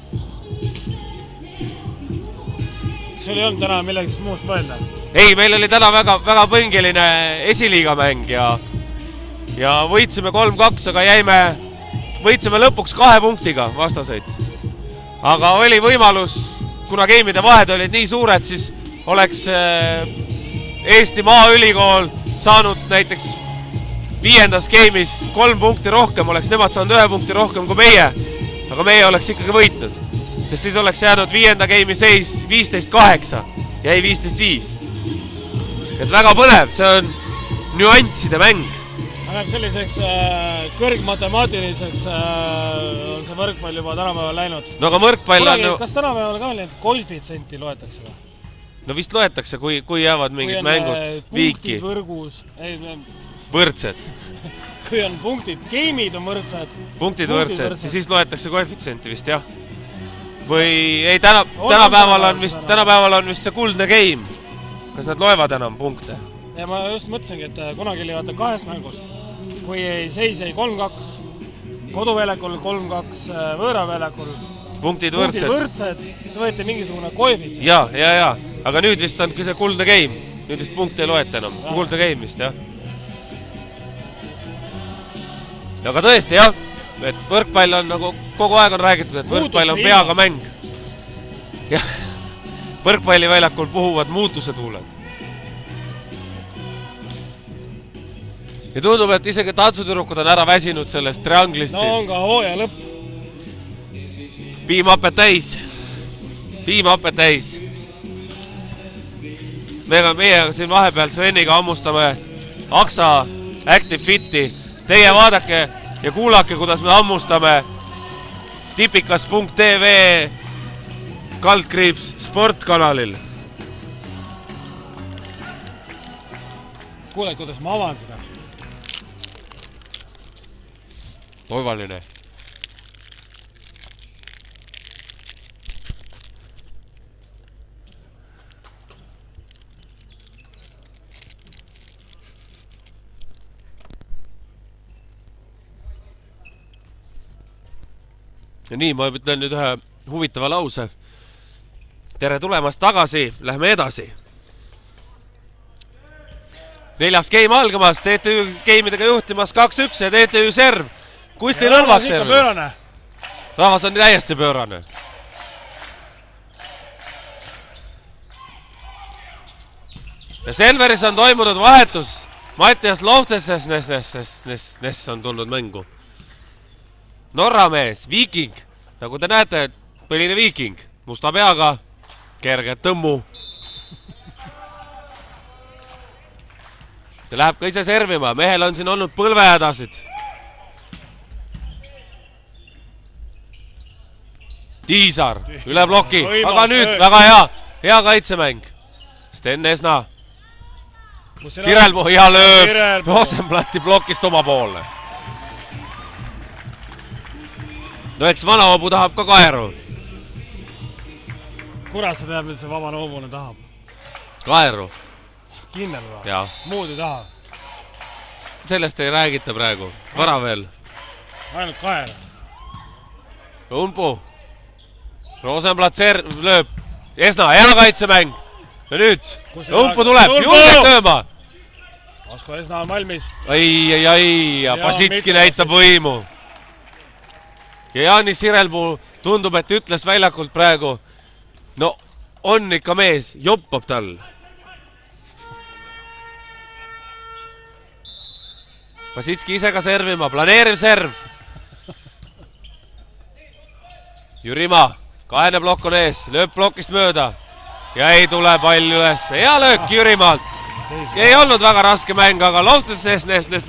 Sul ei olnud täna millegist muust mõelda? Ei, meil oli täna väga põngiline esiliiga mäng ja võitsime 3-2, aga võitsime lõpuks 2 punktiga vastaseid. Aga oli võimalus, kuna geimide vahed olid nii suured, siis oleks Eesti Maaülikool saanud näiteks 5. game'is 3 punkti rohkem, oleks nemad saanud 1 punkti rohkem kui meie. Aga meie oleks ikkagi võitnud. Sest siis oleks jäänud 5. game'i seis 15-8. Jäi 15-5. Et väga põnev, see on nüansside mäng. Läheb selliseks kõrgmatemaatiliseks on see võrkpall juba tänapäeval läinud. No aga võrkpall on... Kas tänapäeval ka need koefitsenti loetakse või? No vist loetakse, kui jäävad mingid mängud viiki. Punktid võrgus. Võrdsed. Kui on punktid, game'id on võrdsed. Punktid võrdsed, siis loetakse koefitsenti vist, jah. Või ei, tänapäeval on vist see kuldne game. Kas nad loevad enam punkte? Ja ma just mõtlesingi, et kunagi oli vaata 2 mängus. Kui seis jäi 3-2, koduväljakul 3-2, võõraväljakul punktid võrdsed, siis võeti mingisugune koefitsient. Ja. Aga nüüd vist on see kuldne game. Nüüd vist punkte ei loeta enam. Kuldne game vist, jah. Aga tõesti, jah. Et võrkpall on nagu kogu aeg on räägitud, et võrkpall on peaga mäng. Jah. Võrkpalliväljakul puhuvad muutuse tuuled. Ja tundub, et isegi tantsutürukud on ära väsinud sellest trianglist. No on ka hooaja lõpp. Piimhapet täis. Meie siin vahepeal Sveniga ammustame Aksa Active Fiti. Teie vaadake ja kuulake, kuidas me ammustame tipikas.tv / sportkanalil. Kuule, kuidas ma avan seda? Oivaline. Ja nii, ma ütlen nüüd ühe huvitava lause. Tere tulemast tagasi, lähme edasi. 4. game algamas, TTÜ gameidega juhtimas 2-1 ja TTÜ serv. Kusti Nõlvak serv. Rahvas on täiesti pöörane. Ja Selveris on toimunud vahetus. Mattias Lohtesnes on tulnud mängu. Norra mees, viiking. Nagu te näete, põline viiking. Musta peaga, kerge tõmmu. Ta läheb ka ise servima. Mehel on siin olnud põlvehädasid. Tiisar, üle bloki. Aga nüüd, väga hea kaitsemäng. Sten Esna. Sirelpuu, hea lööb. Rosenblatti blokist oma poole. No eks Vanaobu tahab ka kaeru. Kurat, sa teab, et see Vanaobune tahab. Kaeru. Kindel või? Jaa. Muud ei taha. Sellest ei räägita praegu. Vara veel. Ainult kaer. Unpu. Rosenblatt lööb. Esna, hea kaitsemäng. Ja nüüd. Unpu tuleb. Julgelt lööma. Asko Esna on valmis. Ai. Ja Pasitski näitab võimu. Ja Jaani Sirelpuu tundub, et ütles väljakult praegu. No, on ikka mees. Joppab tal. Pasitski ise ka servima. Planeeriv serv. Jürimaa. Kahene blokk on ees. Lööb blokist mööda. Ja ei tule pall üles. Hea löök Jürimaalt. Ei olnud väga raske mäng, aga Loftes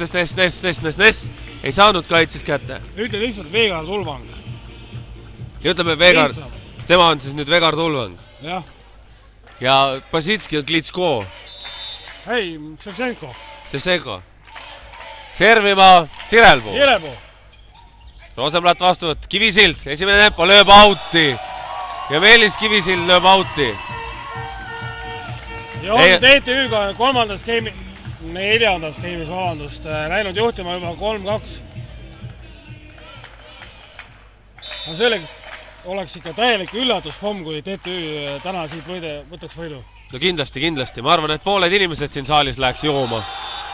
ei saanud kaitses kätte. Ütle lihtsalt Vegar Tulvang. Ja ütleme Vegar. Tema on siis nüüd Vegar Tulvang. Jah. Ja Pasitski on Klitsko. Ei, Ševčenko. Servima Sirelpuu. Rosenblatt vastuvõtt. Kivisild. Esimene tempo lööb auti. Ja Meelis Kivisild lööb auti. Ja on TTÜ-ga 3. skeemi, 4. skeemis vabandust, läinud juhtima juba 3-2. No see oleks ikka täielik üllatuspomm, kui TTÜ täna siit võtaks võidu. No kindlasti. Ma arvan, et pooled inimesed siin saalis läheks jooma.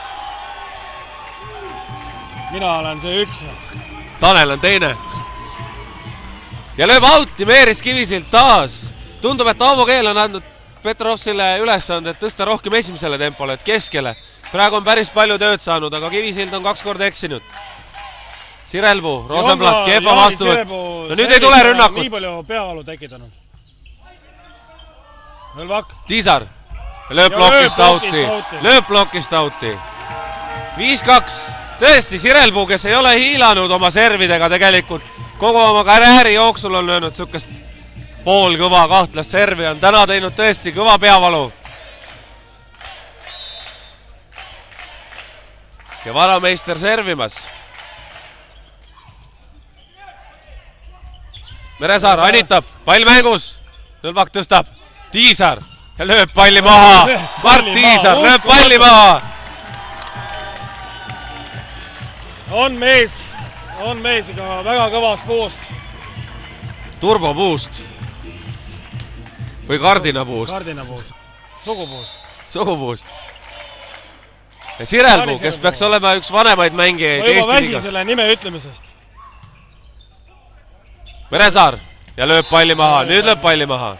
Mina olen see üks. Tanel on teine. Ja lööb auti Meeris Kivisild taas. Tundub, et Aavo Keel on andnud Petrovsile ülesande, et tõsta rohkem esimesele tempole, et keskele. praegu on päris palju tööd saanud, aga Kivisild on 2 korda eksinud. Sirelpuu, Rosenblatt, kehva vastuvõtt. No nüüd ei tule rünnakut. Nii palju peavalu tekitanud. Õlvak. Tiisar. Lööb plokist auti. Lööb plokist auti. 5-2. Tõesti, Sirelpuu, kes ei ole hiilanud oma servidega tegelikult. Kogu oma karjääri jooksul on löönud sukest poolkõva kahtlast servi. On täna teinud tõesti kõva peavalu. Ja varameister servimas. Meresaar anitab, pall mängus. Õlvak tõstab. Tiisar ja lööb palli maha. Mart Tiisar lööb palli maha. On mees ikka väga kõvast puust. Turbopuust. Või kardinapuust. Kardinapuust. Sugupuust. Sugupuust. Ja Sirelpuu, kes peaks olema üks vanemaid mängijaid Eesti liigas. Ma juba väsin selle nime ütlemisest. Meresaar ja lööb palli maha. Nüüd lööb palli maha.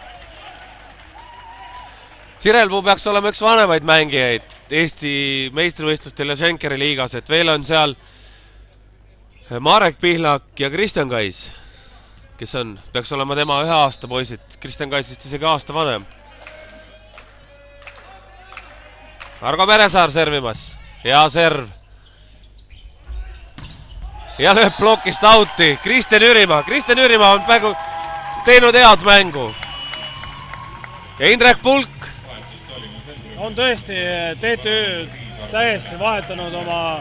Sirelpuu peaks olema üks vanemaid mängijaid Eesti meistrivõistlustel ja Schenkeri liigas, et veel on seal Marek Pihlak ja Kristjan Kais, kes peaks olema tema 1 aasta poisid. Kristjan Kaisist isegi aasta vanem. Argo Meresaar servimas. Hea serv. Ja lööb plokist auti. Kristjan Jürimaa on praegu teinud head mängu. Ja Indrek Pulk. On tõesti TTÜ täiesti vahetanud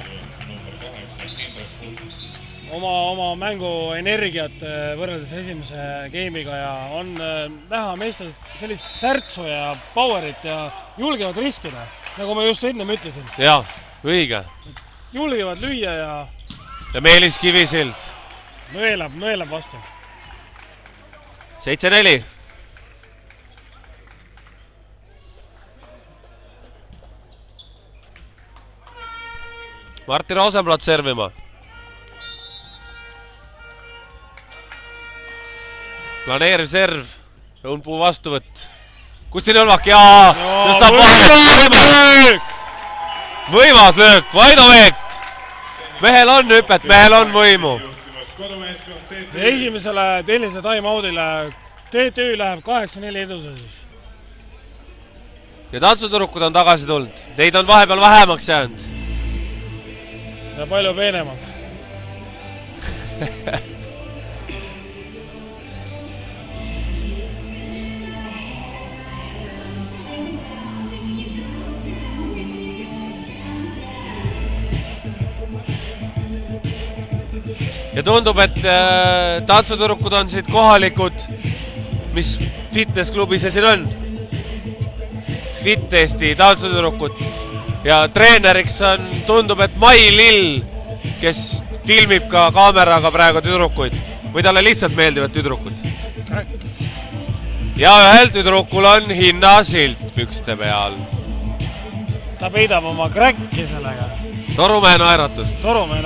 oma mängu energiat võrreldes esimese game'iga ja on näha meestel sellist särtsu ja powerit ja julgevad riskida, nagu ma just ennem ütlesin. Jaa, õige. Julgevad lüüa ja Meelis Kivisild. Nõelab vastu. 7-4. Martin Rosenblatt servima. Planeeriv serv. Õunpuu vastuvõtt. Kustin Õlvak, jaa! Tõstab vahel! Võimas löök, Vaino Veek! Mehel on hüpet, mehel on võimu. Esimesele tehnilise time-outile TTÜ läheb 8-4 eduses. Ja tantsuturukud on tagasi tulnud. Neid on vahepeal vähemaks jäänud. Ja palju peenemaks. Ja tundub, et tantsuturukud on siit kohalikud, mis fitnessklubi see siin on. Fit-Eesti tantsuturukud. Ja treeneriks tundub, et Mai Lill, kes filmib ka kaameraga praegu tüdrukuid. Või talle lihtsalt meeldivad tüdrukud. Ja ühel tüdrukul on hinnasilt pükste peal. Ta peidab oma kräkki sellega. Torumäe naeratust.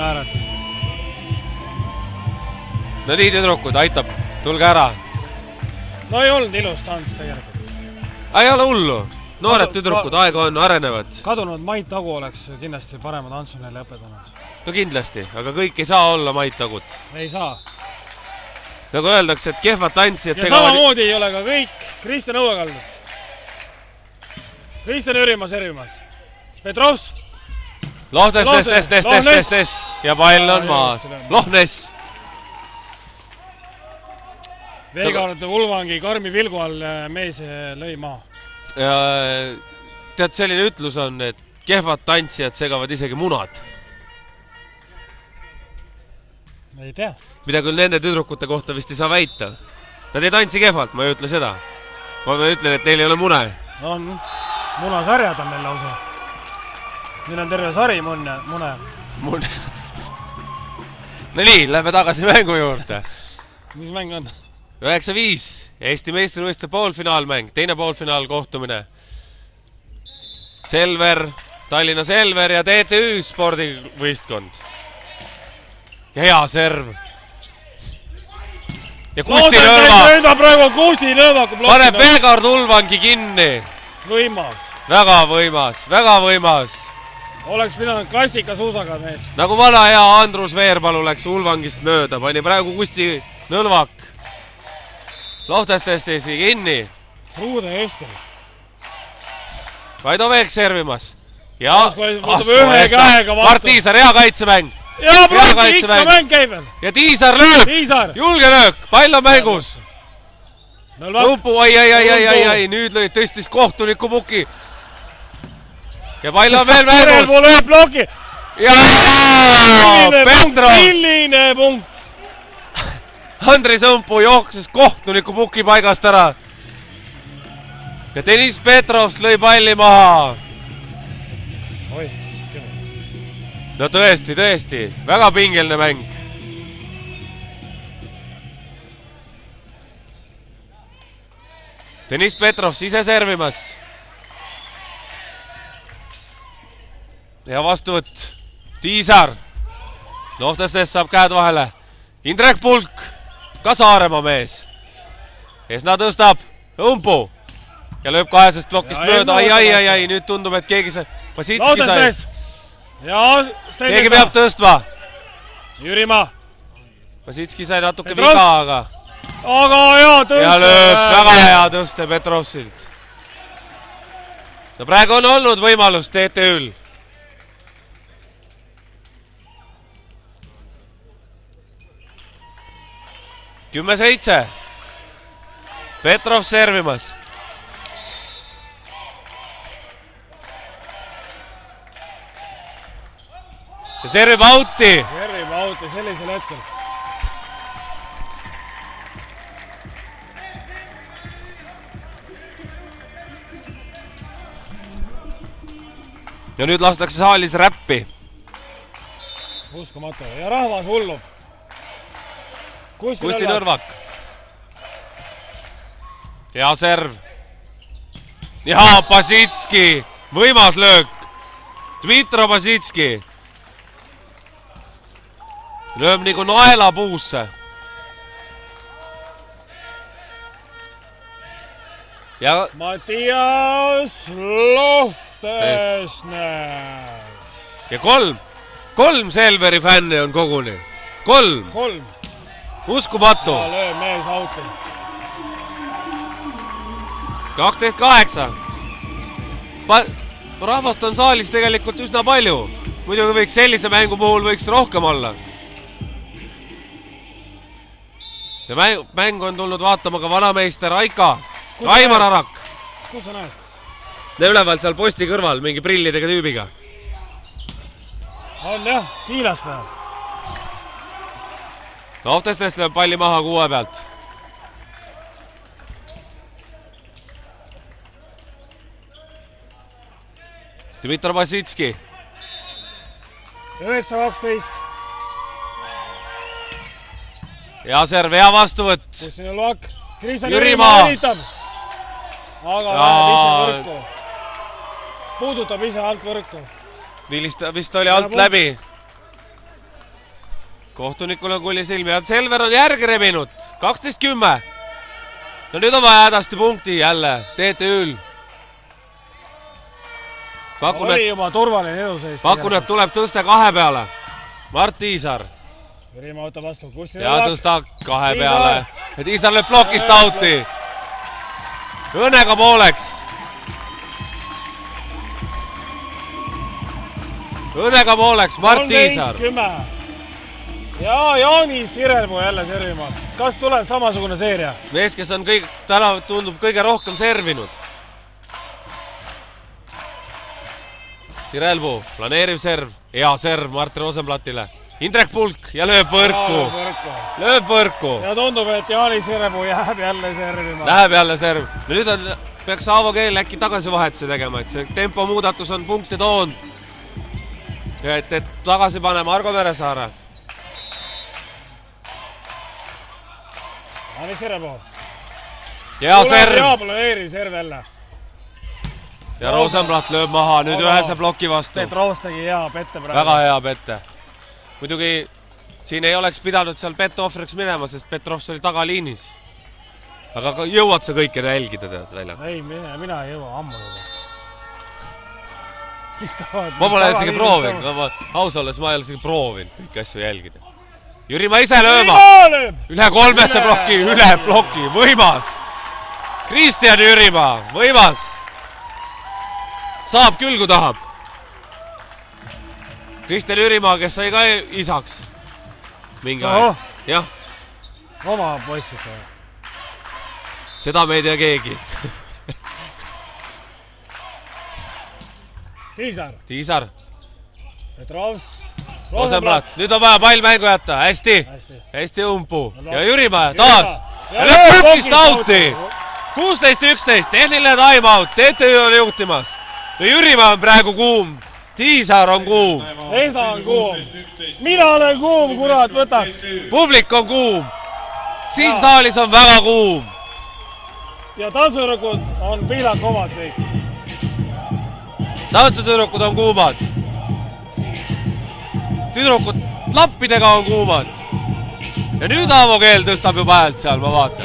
No nii tüdrukud, aitab, tulge ära. No ei olnud ilus tants tegelikult. Ei ole hullu. Noored tüdrukud, aega on, arenevad. Kadunud Mait Tagu oleks kindlasti parema tantsu neile õpetanud. No kindlasti, aga kõik ei saa olla Mait Tagut. Ei saa. Nagu öeldakse, et kehvad tantsijad ja samamoodi ei ole ka kõik. Kristjan Õuekaldud. Kristjan Jürimaa servimas. Petrovs. Lohnes. Ja pall on maas. Lohnes. Veegaarde Ulvangi karmi vilgu all mees lõi maa. Ja tead, selline ütlus on, et kehvad tantsijad segavad isegi munad. Ei tea. Mida küll nende tüdrukute kohta vist ei saa väita. Nad ei tantsi kehvalt, ma ei ütle seda. Ma ütlen, et neil ei ole mune. On, munasarjad on neil lausa. Neil on terve sari mune. No nii, lähme tagasi mängu juurde. Mis mäng on? 9-5, Eesti meistrivõistluste poolfinaalmäng, teine poolfinaal kohtumine. Selver, Tallinna Selver ja TTÜ spordivõistkond. Ja hea serv. Ja Kusti Nõlva paneb Veegaard Ulvangi kinni. Võimas. Väga võimas. Oleks pidanud klassikasuusaga mees. Nagu vana hea Andrus Veerpalu läks Ulvangist mööda, pani praegu Kusti Nõlvak Lohtestesse kinni. Ruude Esteri. Kaido Veek servimas. Ja ühe käega vastu. Mart Tiisar, hea kaitsemäng. Ja praegu ikka mäng käib veel. Ja Tiisar lööb. Julge löök, pall on mängus. Lumpu, ai, nüüd lõid tõstis kohtuniku puki. Ja pall on veel mängus. Lööb bloki. Ja Petrovs. Milline punkt. Andri Sõmpu jookses kohtuniku puki paigast ära. Ja Deniss Petrovs lõi palli maha. No tõesti, väga pingeline mäng. Deniss Petrovs ise servimas. Ja vastuvõtt. Tiisar. Lohtestest saab käed vahele. Indrek Pulk. Ka Saaremaa mees. Esna tõstab. Õmpu. Ja lööb kahesest plokist mööda. Ai, nüüd tundub, et keegi sai. Pasitski sai. Keegi peab tõstma. Jürimaa. Pasitski sai natuke viga, aga hea tõste. Ja lööb väga hea tõste Petrovsilt. No praegu on olnud võimalus TTÜ-l. Kümme 7. Petrov servimas. Ja servib auti. Servib auti sellisel hetkel. Ja nüüd lastakse saalis räppi. Uskumatu. Ja rahvas hullub. Kusti Nõrvak. Ja serv. Ja Pasitski. Võimas löök. Dmitro Pasitski. Lööb nagu naela puusse. Ja Mattias Lohtesne. Ja kolm Selveri fänni on koguni. Kolm. Uskumatu. Ja lööb mees auti. 12-8. Rahvast on saalis tegelikult üsna palju. Muidugi võiks sellise mängu puhul võiks rohkem olla. See mäng on tulnud vaatama ka vanameister Aika. Raimar Arak. Kus sa näed? Üleval seal posti kõrval mingi prillidega tüübiga. On jah, kiilas peal. Lohtestest lööb palli maha 6 pealt. Dmitro Pasitski. 9-12. Ja serv, hea vastuvõtt. Kusti Nõlvak. Jürimaa. Aga läheb ise võrku. Puudutab ise alt võrku. Vist oli alt läbi. Kohtunikul on kulli silmi. Selver on järgi rebinud. 12-10. No nüüd on vaja hädasti punkti jälle. TTÜ-l. Oli juba turvaline eduseis. Pakun, et tuleb tõste 2 peale. Mart Tiisar. Jürimaa võtab vastu. Kusti Ja Nõlvak. tõsta 2 peale. Ja Tiisar lööb plokist auti. Õnnega pooleks. Õnnega pooleks, Mart Tiisar. 13-10. Ja Jaanis Sirelpuu jälle servimas. Kas tuleb samasugune seeria? Mees, kes on täna tundub kõige rohkem servinud. Sirelpuu, planeeriv serv. Hea serv Martin Rosenblattile. Indrek Pulk ja lööb võrku. Ja tundub, et Jaanis Sirelpuu jääb jälle servima. Läheb jälle serv. Nüüd peaks Aavo Keel äkki tagasivahetuse tegema, et see tempo muudatus on punkte toonud. Ja et tagasi pane Margo Meresaare. Jaanis Sirelpuu. Ja serv. Ja planeeriv serv jälle. Ja Rosenblatt lööb maha, nüüd ühese ploki vastu. Petrovs tegi hea pette praegu. Väga hea pette. Muidugi siin ei oleks pidanud seal pette ohvriks minema, sest Petrovs oli tagaliinis. Aga jõuad sa kõike jälgida tead välja? Ei, mina ei jõua ammu juba. ma pole isegi proovinud, aus olles ma ei ole isegi proovinud kõiki asju jälgida. Jürimaa ise lööma. Üle kolmesse plokki, üle ploki, võimas. Kristjan Jürimaa, võimas. Saab küll, kui tahab. Kristjan Jürimaa, kes sai ka isaks. Mingi aeg. Jah. Oma poissid. Seda me ei tea keegi. Tiisar. Petrovs. Rosenblatt. Nüüd on vaja pall mängu jätta. Hästi umpuu. Ja Jürimaa taas. Ja lõpp pükist auti. 16-11. Tehniline time-out. TTÜ on juhtimas. Ja Jürimaa on praegu kuum. Tiisar on kuum. Esa on kuum. Mina olen kuum, kurat, võtaks. Publik on kuum. Siin saalis on väga kuum. Ja tantsurõkud on piilak omad kõik. Tantsutüdrukud on kuumad. Tüdrukud lappidega on kuumad. Ja nüüd Aavo Keel tõstab juba häält seal, ma vaatan.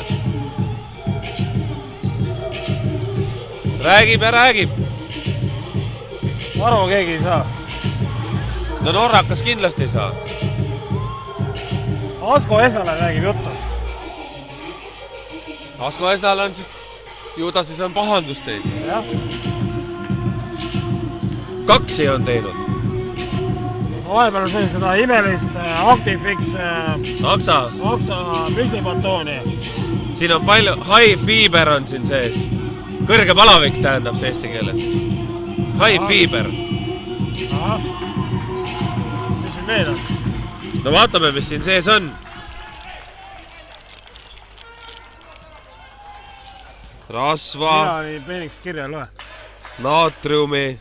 Räägib ja räägib. Aru keegi ei saa. No norrakas kindlasti ei saa. Asko Esale räägib juttu. Asko Esal on siis, ju ta siis on pahandust teinud. Jah. Kaksi on teinud. Vahepeal on seda imelist Actifix Aksa müslipantooni. Siin on palju, high fiber on siin sees. Kõrge palavik tähendab see eesti keeles. High fiber. Ahah. Mis siin veel on? No vaatame, mis siin sees on. Rasva. Mina nii peeniks kirja loe. Naatriumi.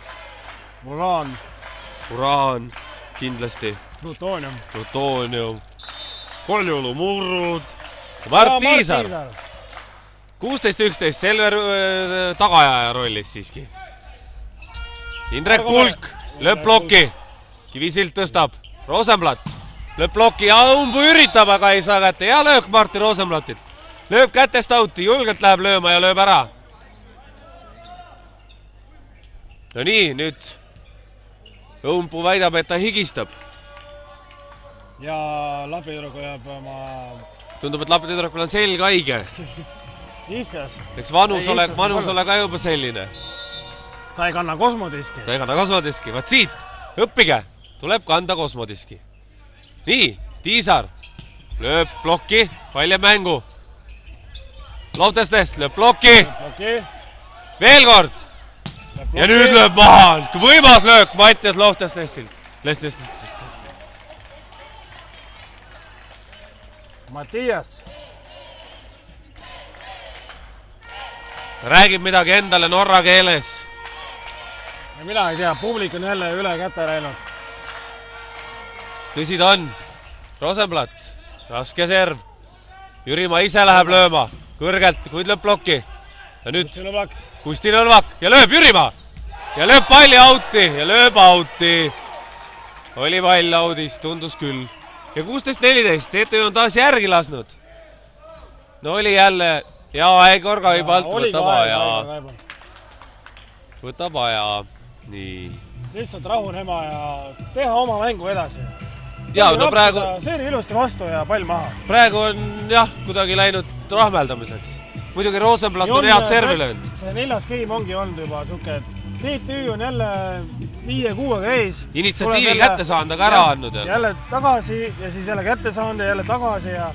Uraan, kindlasti. Plutoonium. Koljulumurrud. Mart Tiisar. 16-11, Selver tagajaja rollis siiski. Indrek Pulk, lööb ploki. Kivisilt tõstab. Rosenblatt, lööb ploki ja umbu üritab, aga ei saa kätte. Ja lööb Martin Rosenblattilt. Lööb kätest auti, julgelt läheb lööma ja lööb ära. No nii, nüüd umbu väidab, et ta higistab. Ja lapitüdruku jääb oma... Tundub, et lapitüdrukul on selg haige. Issas. Eks vanus ole ka juba selline. Ta ei kanna kosmodiski. Vaat siit, õppige, tuleb kanda kosmodiski. Nii, Tiisar lööb plokki, pall jääb mängu. Loftestes lööb plokki. Veel kord. Ja nüüd lööb maha. Võimas löök Mattias Loftestesilt. Mattias. Räägib midagi endale norra keeles. Mina ei tea, publik on jälle üle käte läinud. Tõsi ta on. Rosenblatt, raske serv. Jürimaa ise läheb lööma. Kõrgelt, kuid lööb plokki. Ja nüüd Kusti Nõlvak ja lööb Jürimaa. Ja lööb palli auti ja lööb auti. Oli pall audis, tundus küll. Ja 16-14, TTÜ on taas järgi lasnud. No oli jälle... Ja Aigor Kaibalt võtab aja. Nii. Lihtsalt rahunema ja teha oma mängu edasi. Ja, no praegu... Seeri ilusti vastu ja pall maha. Praegu on jah, kuidagi läinud rahmeldamiseks. Muidugi Rosenblatt on head servi löönud. See 4. game ongi olnud juba suke, et TTÜ on jälle 5-6 ees. Initsiatiivi kätte saanud, aga ära andnud. Jälle tagasi ja siis jälle kätte saanud ja jälle tagasi ja...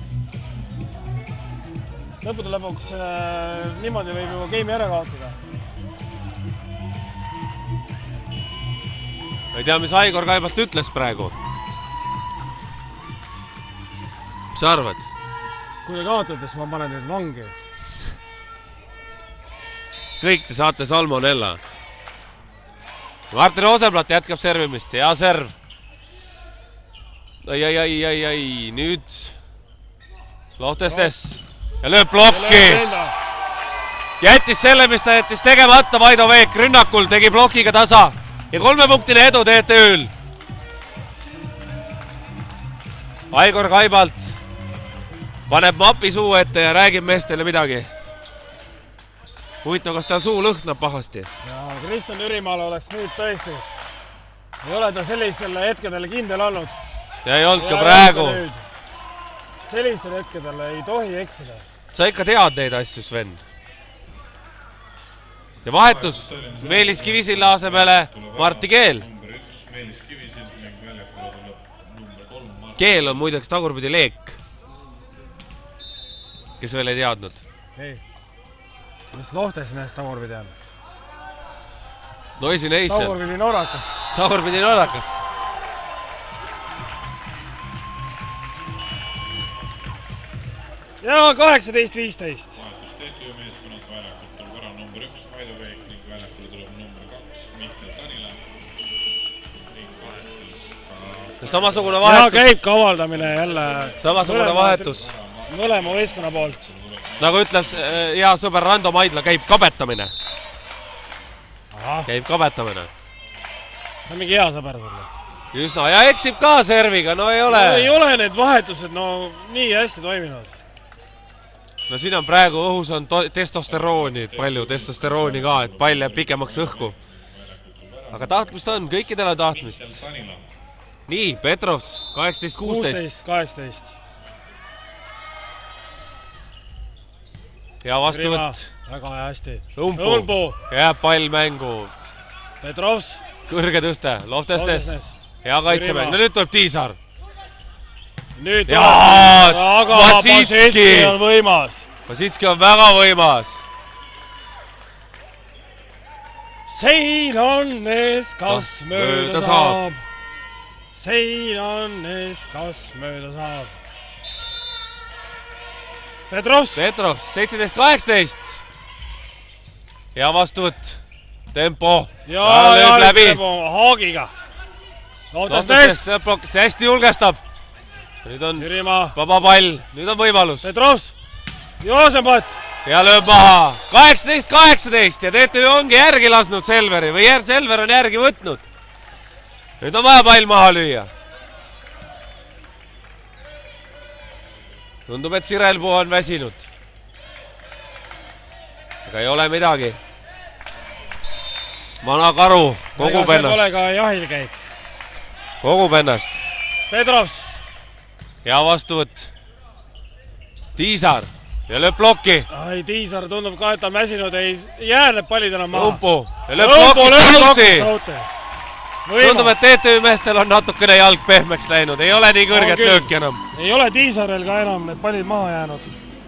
Lõpude lõpuks niimoodi võib juba game'i ära kaotada. Ma ei tea, mis Aigor Kaibalt ütles praegu. Mis sa arvad? Kui te kaotate, siis ma panen nüüd vangi. Kõik te saate salmonella. Martin Rosenblatt jätkab servimist. Hea serv. Ai. Nüüd Lohtestes. Ja lööb plokki. Jättis selle, mis ta jättis tegemata. Vaido Veek rünnakul tegi plokiga tasa. Ja 3-punktine edu TTÜ-l. Aigor Kaibalt paneb mapi suu ette ja räägib meestele midagi. Huvitav, kas ta suu lõhnab pahasti? Ja Kristjan Jürimaal oleks nüüd tõesti, ei ole ta sellistel hetkedel kindel olnud. ja ei olnud ka praegu. Sellistel hetkedel ei tohi eksida. sa ikka tead neid asju, Sven. ja vahetus Meelis Kivisilla asemele Martti Keel. Keel on muideks tagurpidi Leek, kes veel ei teadnud. ei, mis Lohtes näest tagurpidi on? Noisi Nation. Tagurpidi norrakas. Tagurpidi norrakas. ja 18-15. vahetus TTÜ meeskonnas väljakul tuleb ära number 1 Kaido Veek ning väljakul tuleb number 2 Mihkel Tanila ning vahetus samasugune vahetus. ja käib ka avaldamine jälle. Samasugune vahetus. Mõlema võistkonna poolt. Nagu ütleb hea sõber Rando Maidla, käib kabetamine. Käib kabetamine. See on mingi hea sõber sulle. Üsna, ja eksib ka serviga, no ei ole. Ei ole need vahetused no nii hästi toiminud. No siin on praegu õhus on testosterooni, palju testosterooni ka, et pall jääb pikemaks õhku. Aga tahtmist on, kõikidel on tahtmist. Nii, Petrovs, 18-16. 16-18. Ja vastuvõtt. Väga hästi. Õmpu. Jääb pall mängu. Petrovs. Kõrge tõste, Loftestes. Hea kaitsemäng, no nüüd tuleb Tiisar. Nüüd jaa, aga Vasitski on võimas. Vasitski on väga võimas. Sein on ees, kas mööda saab. Sein on ees, kas mööda saab. Petrovs. Petrovs, 17-18. Hea vastuvõtt. Tempo. Ja läbi. Haagiga. Loftestes blokkis, hästi julgestab. Nüüd on Jürimaa. Vaba pall, nüüd on võimalus. Petrovs. Joosepat. Ja lööb maha. 18-18 ja TTÜ ongi järgi lasnud Selveri või Selver on järgi võtnud. Nüüd on vaja pall maha lüüa. Tundub, et Sirelpuu on väsinud. Aga ei ole midagi. Vana karu kogub ennast. Pole ka jahil käib. Kogub ennast. Petrovs. Hea vastuvõtt. Tiisar ja lööb plokki. Ai, Tiisar tundub ka, et on väsinud, ei jää need pallid enam maha. Õmpu ja lööb plokki. Tundub, et TTÜ meestel on natukene jalg pehmeks läinud, ei ole nii kõrget lööki enam. Ei ole Tiisarel ka enam need pallid maha jäänud.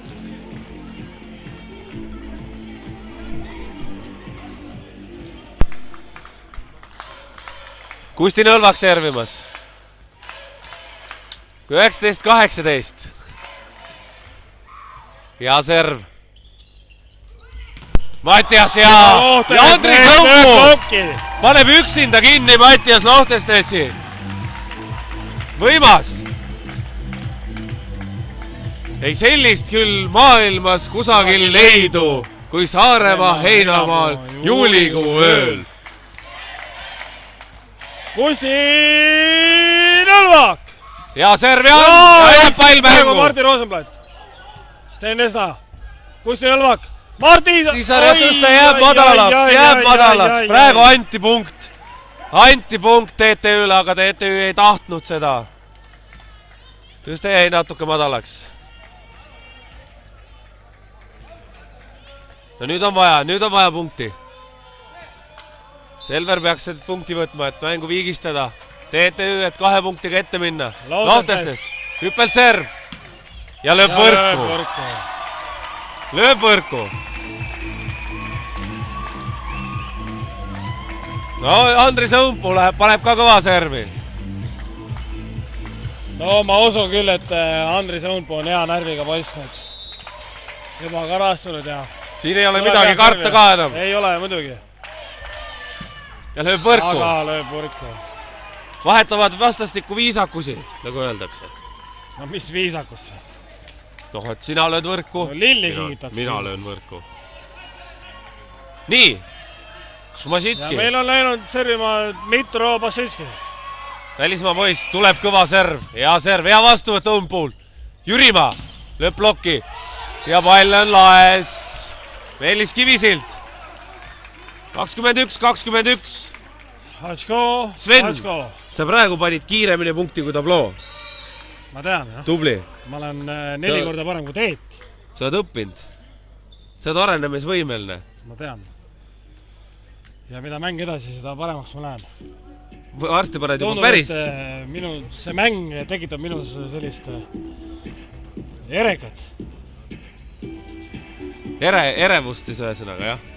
Kusti Nõlvak servimas. 19-18. Hea serv. Mattias ja Andris Õmpu paneb üksinda kinni Mattias Lohtestessi. Võimas. Ei sellist küll maailmas kusagil leidu kui Saaremaa heinamaal juulikuu ööl. Kusti Nõlvak. Ja serv ja jääb pall mängu. Martin Rosenblatt. Sten Esna. Kusti Nõlvak. Marti Tiisar ja tõste jääb madalaks. Praegu anti punkt. Anti punkt TTÜ-le, aga TTÜ ei tahtnud seda. Tõste jäi natuke madalaks. No nüüd on vaja punkti. Selver peaks seda punkti võtma, et mängu viigistada. TTÜ, et 2 punktiga ette minna. Lohtestes. Hüppelt serv. Ja lööb võrku. Lööb võrku. No Andris Õmpu läheb, paneb ka kõva servi. No ma usun küll, et Andris Õmpu on hea närviga poiss nüüd. Juba karastunud ja... Siin ei ole midagi karta ka enam. Ei ole muidugi. Ja lööb võrku. Aga lööb võrku. Vahetavad vastastikku viisakusi, nagu öeldakse. No mis viisakusse? Noh, et sina lööd võrku. No lilli kingitakse. Mina löön võrku. Nii. Šmasitski. Ja meil on läinud servima Dmitro Basitski. Välismaa poiss, tuleb kõva serv. Hea serv, hea vastuvõtt Õmpuul. Jürimaa lööb plokki. Ja pall on laes. Meelis Kivisild. 21-21. Atško, Sven, Atško. sa praegu panid kiiremini punkti kui tabloo. Ma tean, jah. Tubli. Ma olen 4 korda parem kui Teet. Sa oled õppinud. Sa oled arenemisvõimeline. Ma tean. Ja mida mäng edasi, seda paremaks ma lähen. Varsti paned juba päris. See mäng tekitab minus sellist erekat. Erevust siis ühesõnaga, jah?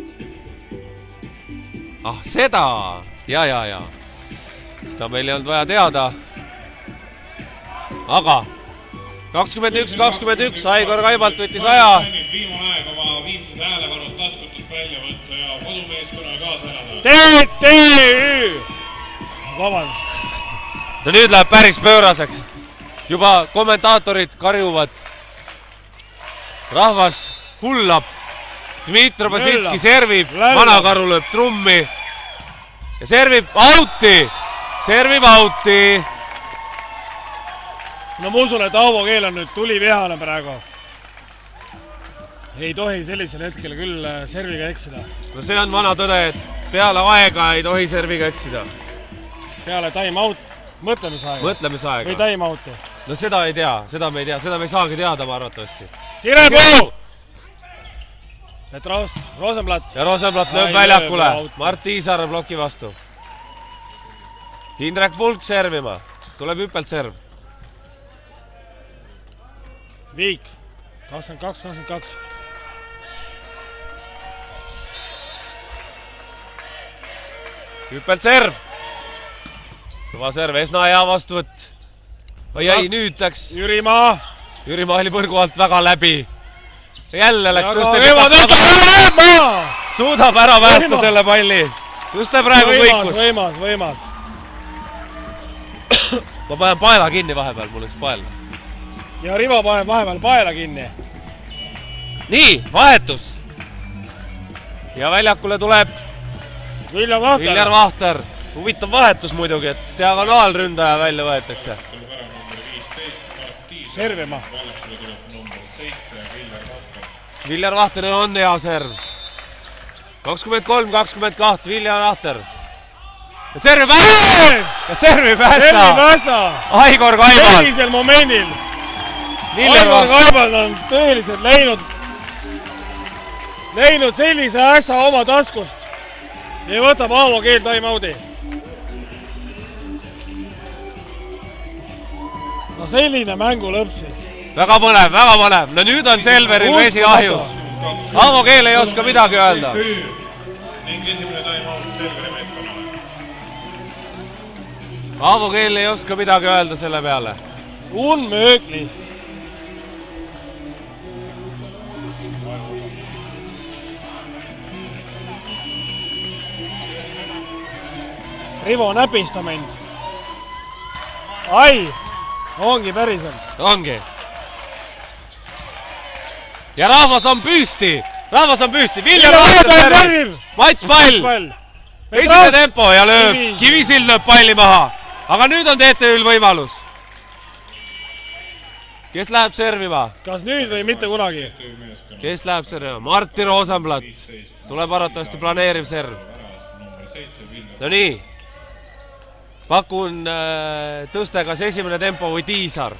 Ah, seda! Ja. Seda meil ei olnud vaja teada. Aga 21-21, Aigor Kaibalt võttis aja. Viimane aeg oma viimsed häälevarud taskutust välja võtta ja kodumeeskonnale kaasa elada. TTÜ! Vabandust. No nüüd läheb päris pööraseks. Juba kommentaatorid karjuvad. Rahvas hullab. Dmitri Basitski servib, Vanakaru lööb trummi. Ja servib auti. No ma usun, et Aavo Keel on nüüd tuli vihane praegu. Ei tohi sellisel hetkel küll serviga eksida. No see on vana tõde, et peale aega ei tohi serviga eksida. Peale time-out, mõtlemisaega. Või time-outi. No seda ei tea, seda me ei tea, seda me ei saagi teada, ma arvatavasti. Sirepuu! Petros, Rosenblatt. Ja Rosenblatt lööb väljakule. Mart Tiisar bloki vastu. Indrek Pulk servima. Tuleb hüppelt serv. Viik, 22-22. Hüppelt serv. Kõva serv, Esna hea vastuvõtt. Oi, nüüd läks. Jürimaa oli põrgu alt väga läbi. Jälle läks suudab ära päästa selle palli. Tõste praegu kõikus. Võimas. Ma panen paela kinni vahepeal, mul üks pael. Ja Rivo paneb vahepeal paela kinni. Nii, vahetus. Ja väljakule tuleb Viljar Vahter. Huvitav vahetus muidugi, et diagonaalründaja välja võetakse. Servima. Viljar Vahteril on hea serv. 23-22, Viljar Vahter. Ja servib ässa! Aigor Kaibalt! Sellisel momendil! Aigor Kaibalt on tõeliselt läinud sellise ässa oma taskust ja võtab Aavo Keel time-outi. No selline mängu lõpp siis. Väga põnev. No nüüd on Selveril vesi ahjus. Aavo Keel ei oska midagi öelda. Ning esimene time-out Selveri meeskonnale. Aavo Keel ei oska midagi öelda selle peale. Unmööglich. Rivo näpista mind. Ai, ongi päriselt. Ongi. Ja rahvas on püsti. Viljar Vahter servib. Mats pall. Esimene tempo ja lööb. Kivisild lööb palli maha. Aga nüüd on TTÜ-l võimalus. Kes läheb servima? Kas nüüd või mitte kunagi? Kes läheb servima? Martti Rosenblatt. Tuleb arvatavasti planeeriv serv. No nii. Pakun tõste kas esimene tempo või Tiisar.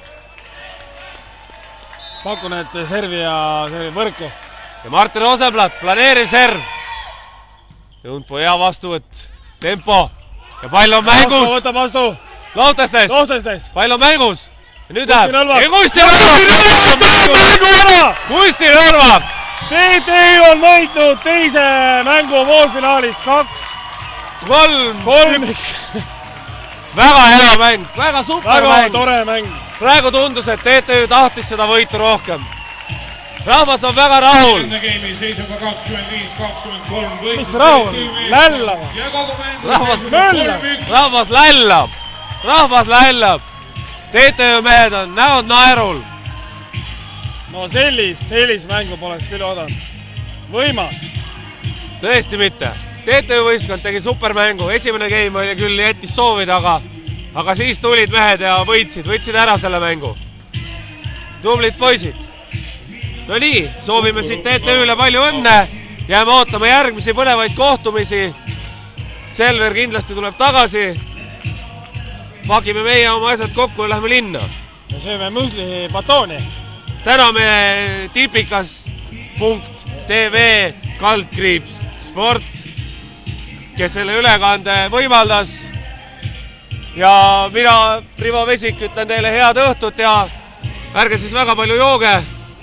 Pakun, et servi ja servi võrku. Ja Martti Rosenblatt, planeeriv serv. Jõundpo hea vastuvõtt. Tempo. Ja pall on mängus. Võtab vastu. Lohtestes. Pall on mängus. Ja nüüd läheb. Kusti Nõrvak. TTÜ on võitnud teise mängu poolfinaalis 2-3. Väga hea mäng, väga super mäng. Väga tore mäng. Praegu tundus, et TTÜ tahtis seda võitu rohkem. Rahvas on väga rahul. Mis rahul? Lällama. Rahvas lällab. TTÜ mehed on näod naerul. No sellist mängu poleks küll oodanud. Võimas. Tõesti mitte. TTÜ võistkond tegi supermängu. Esimene game oli küll jättis soovida, aga siis tulid mehed ja võitsid ära selle mängu. Tublid poisid. No nii, soovime siit TTÜ-le palju õnne jääme ootama järgmisi põnevaid kohtumisi. Selver kindlasti tuleb tagasi. Pakime meie oma asjad kokku ja lähme linna. ja sööme müsli batooni. Täname tipikas.tv /sport, kes selle ülekande võimaldas. Ja mina, Rivo Vesik, ütlen teile head õhtut ja ärge siis väga palju jooge.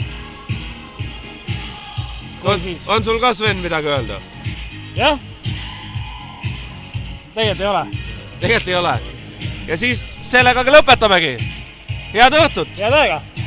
On sul ka, Sven, midagi öelda? Jah. Tegelikult ei ole. Tegelikult ei ole. Ja siis sellega lõpetamegi. Head õhtut! Head aega!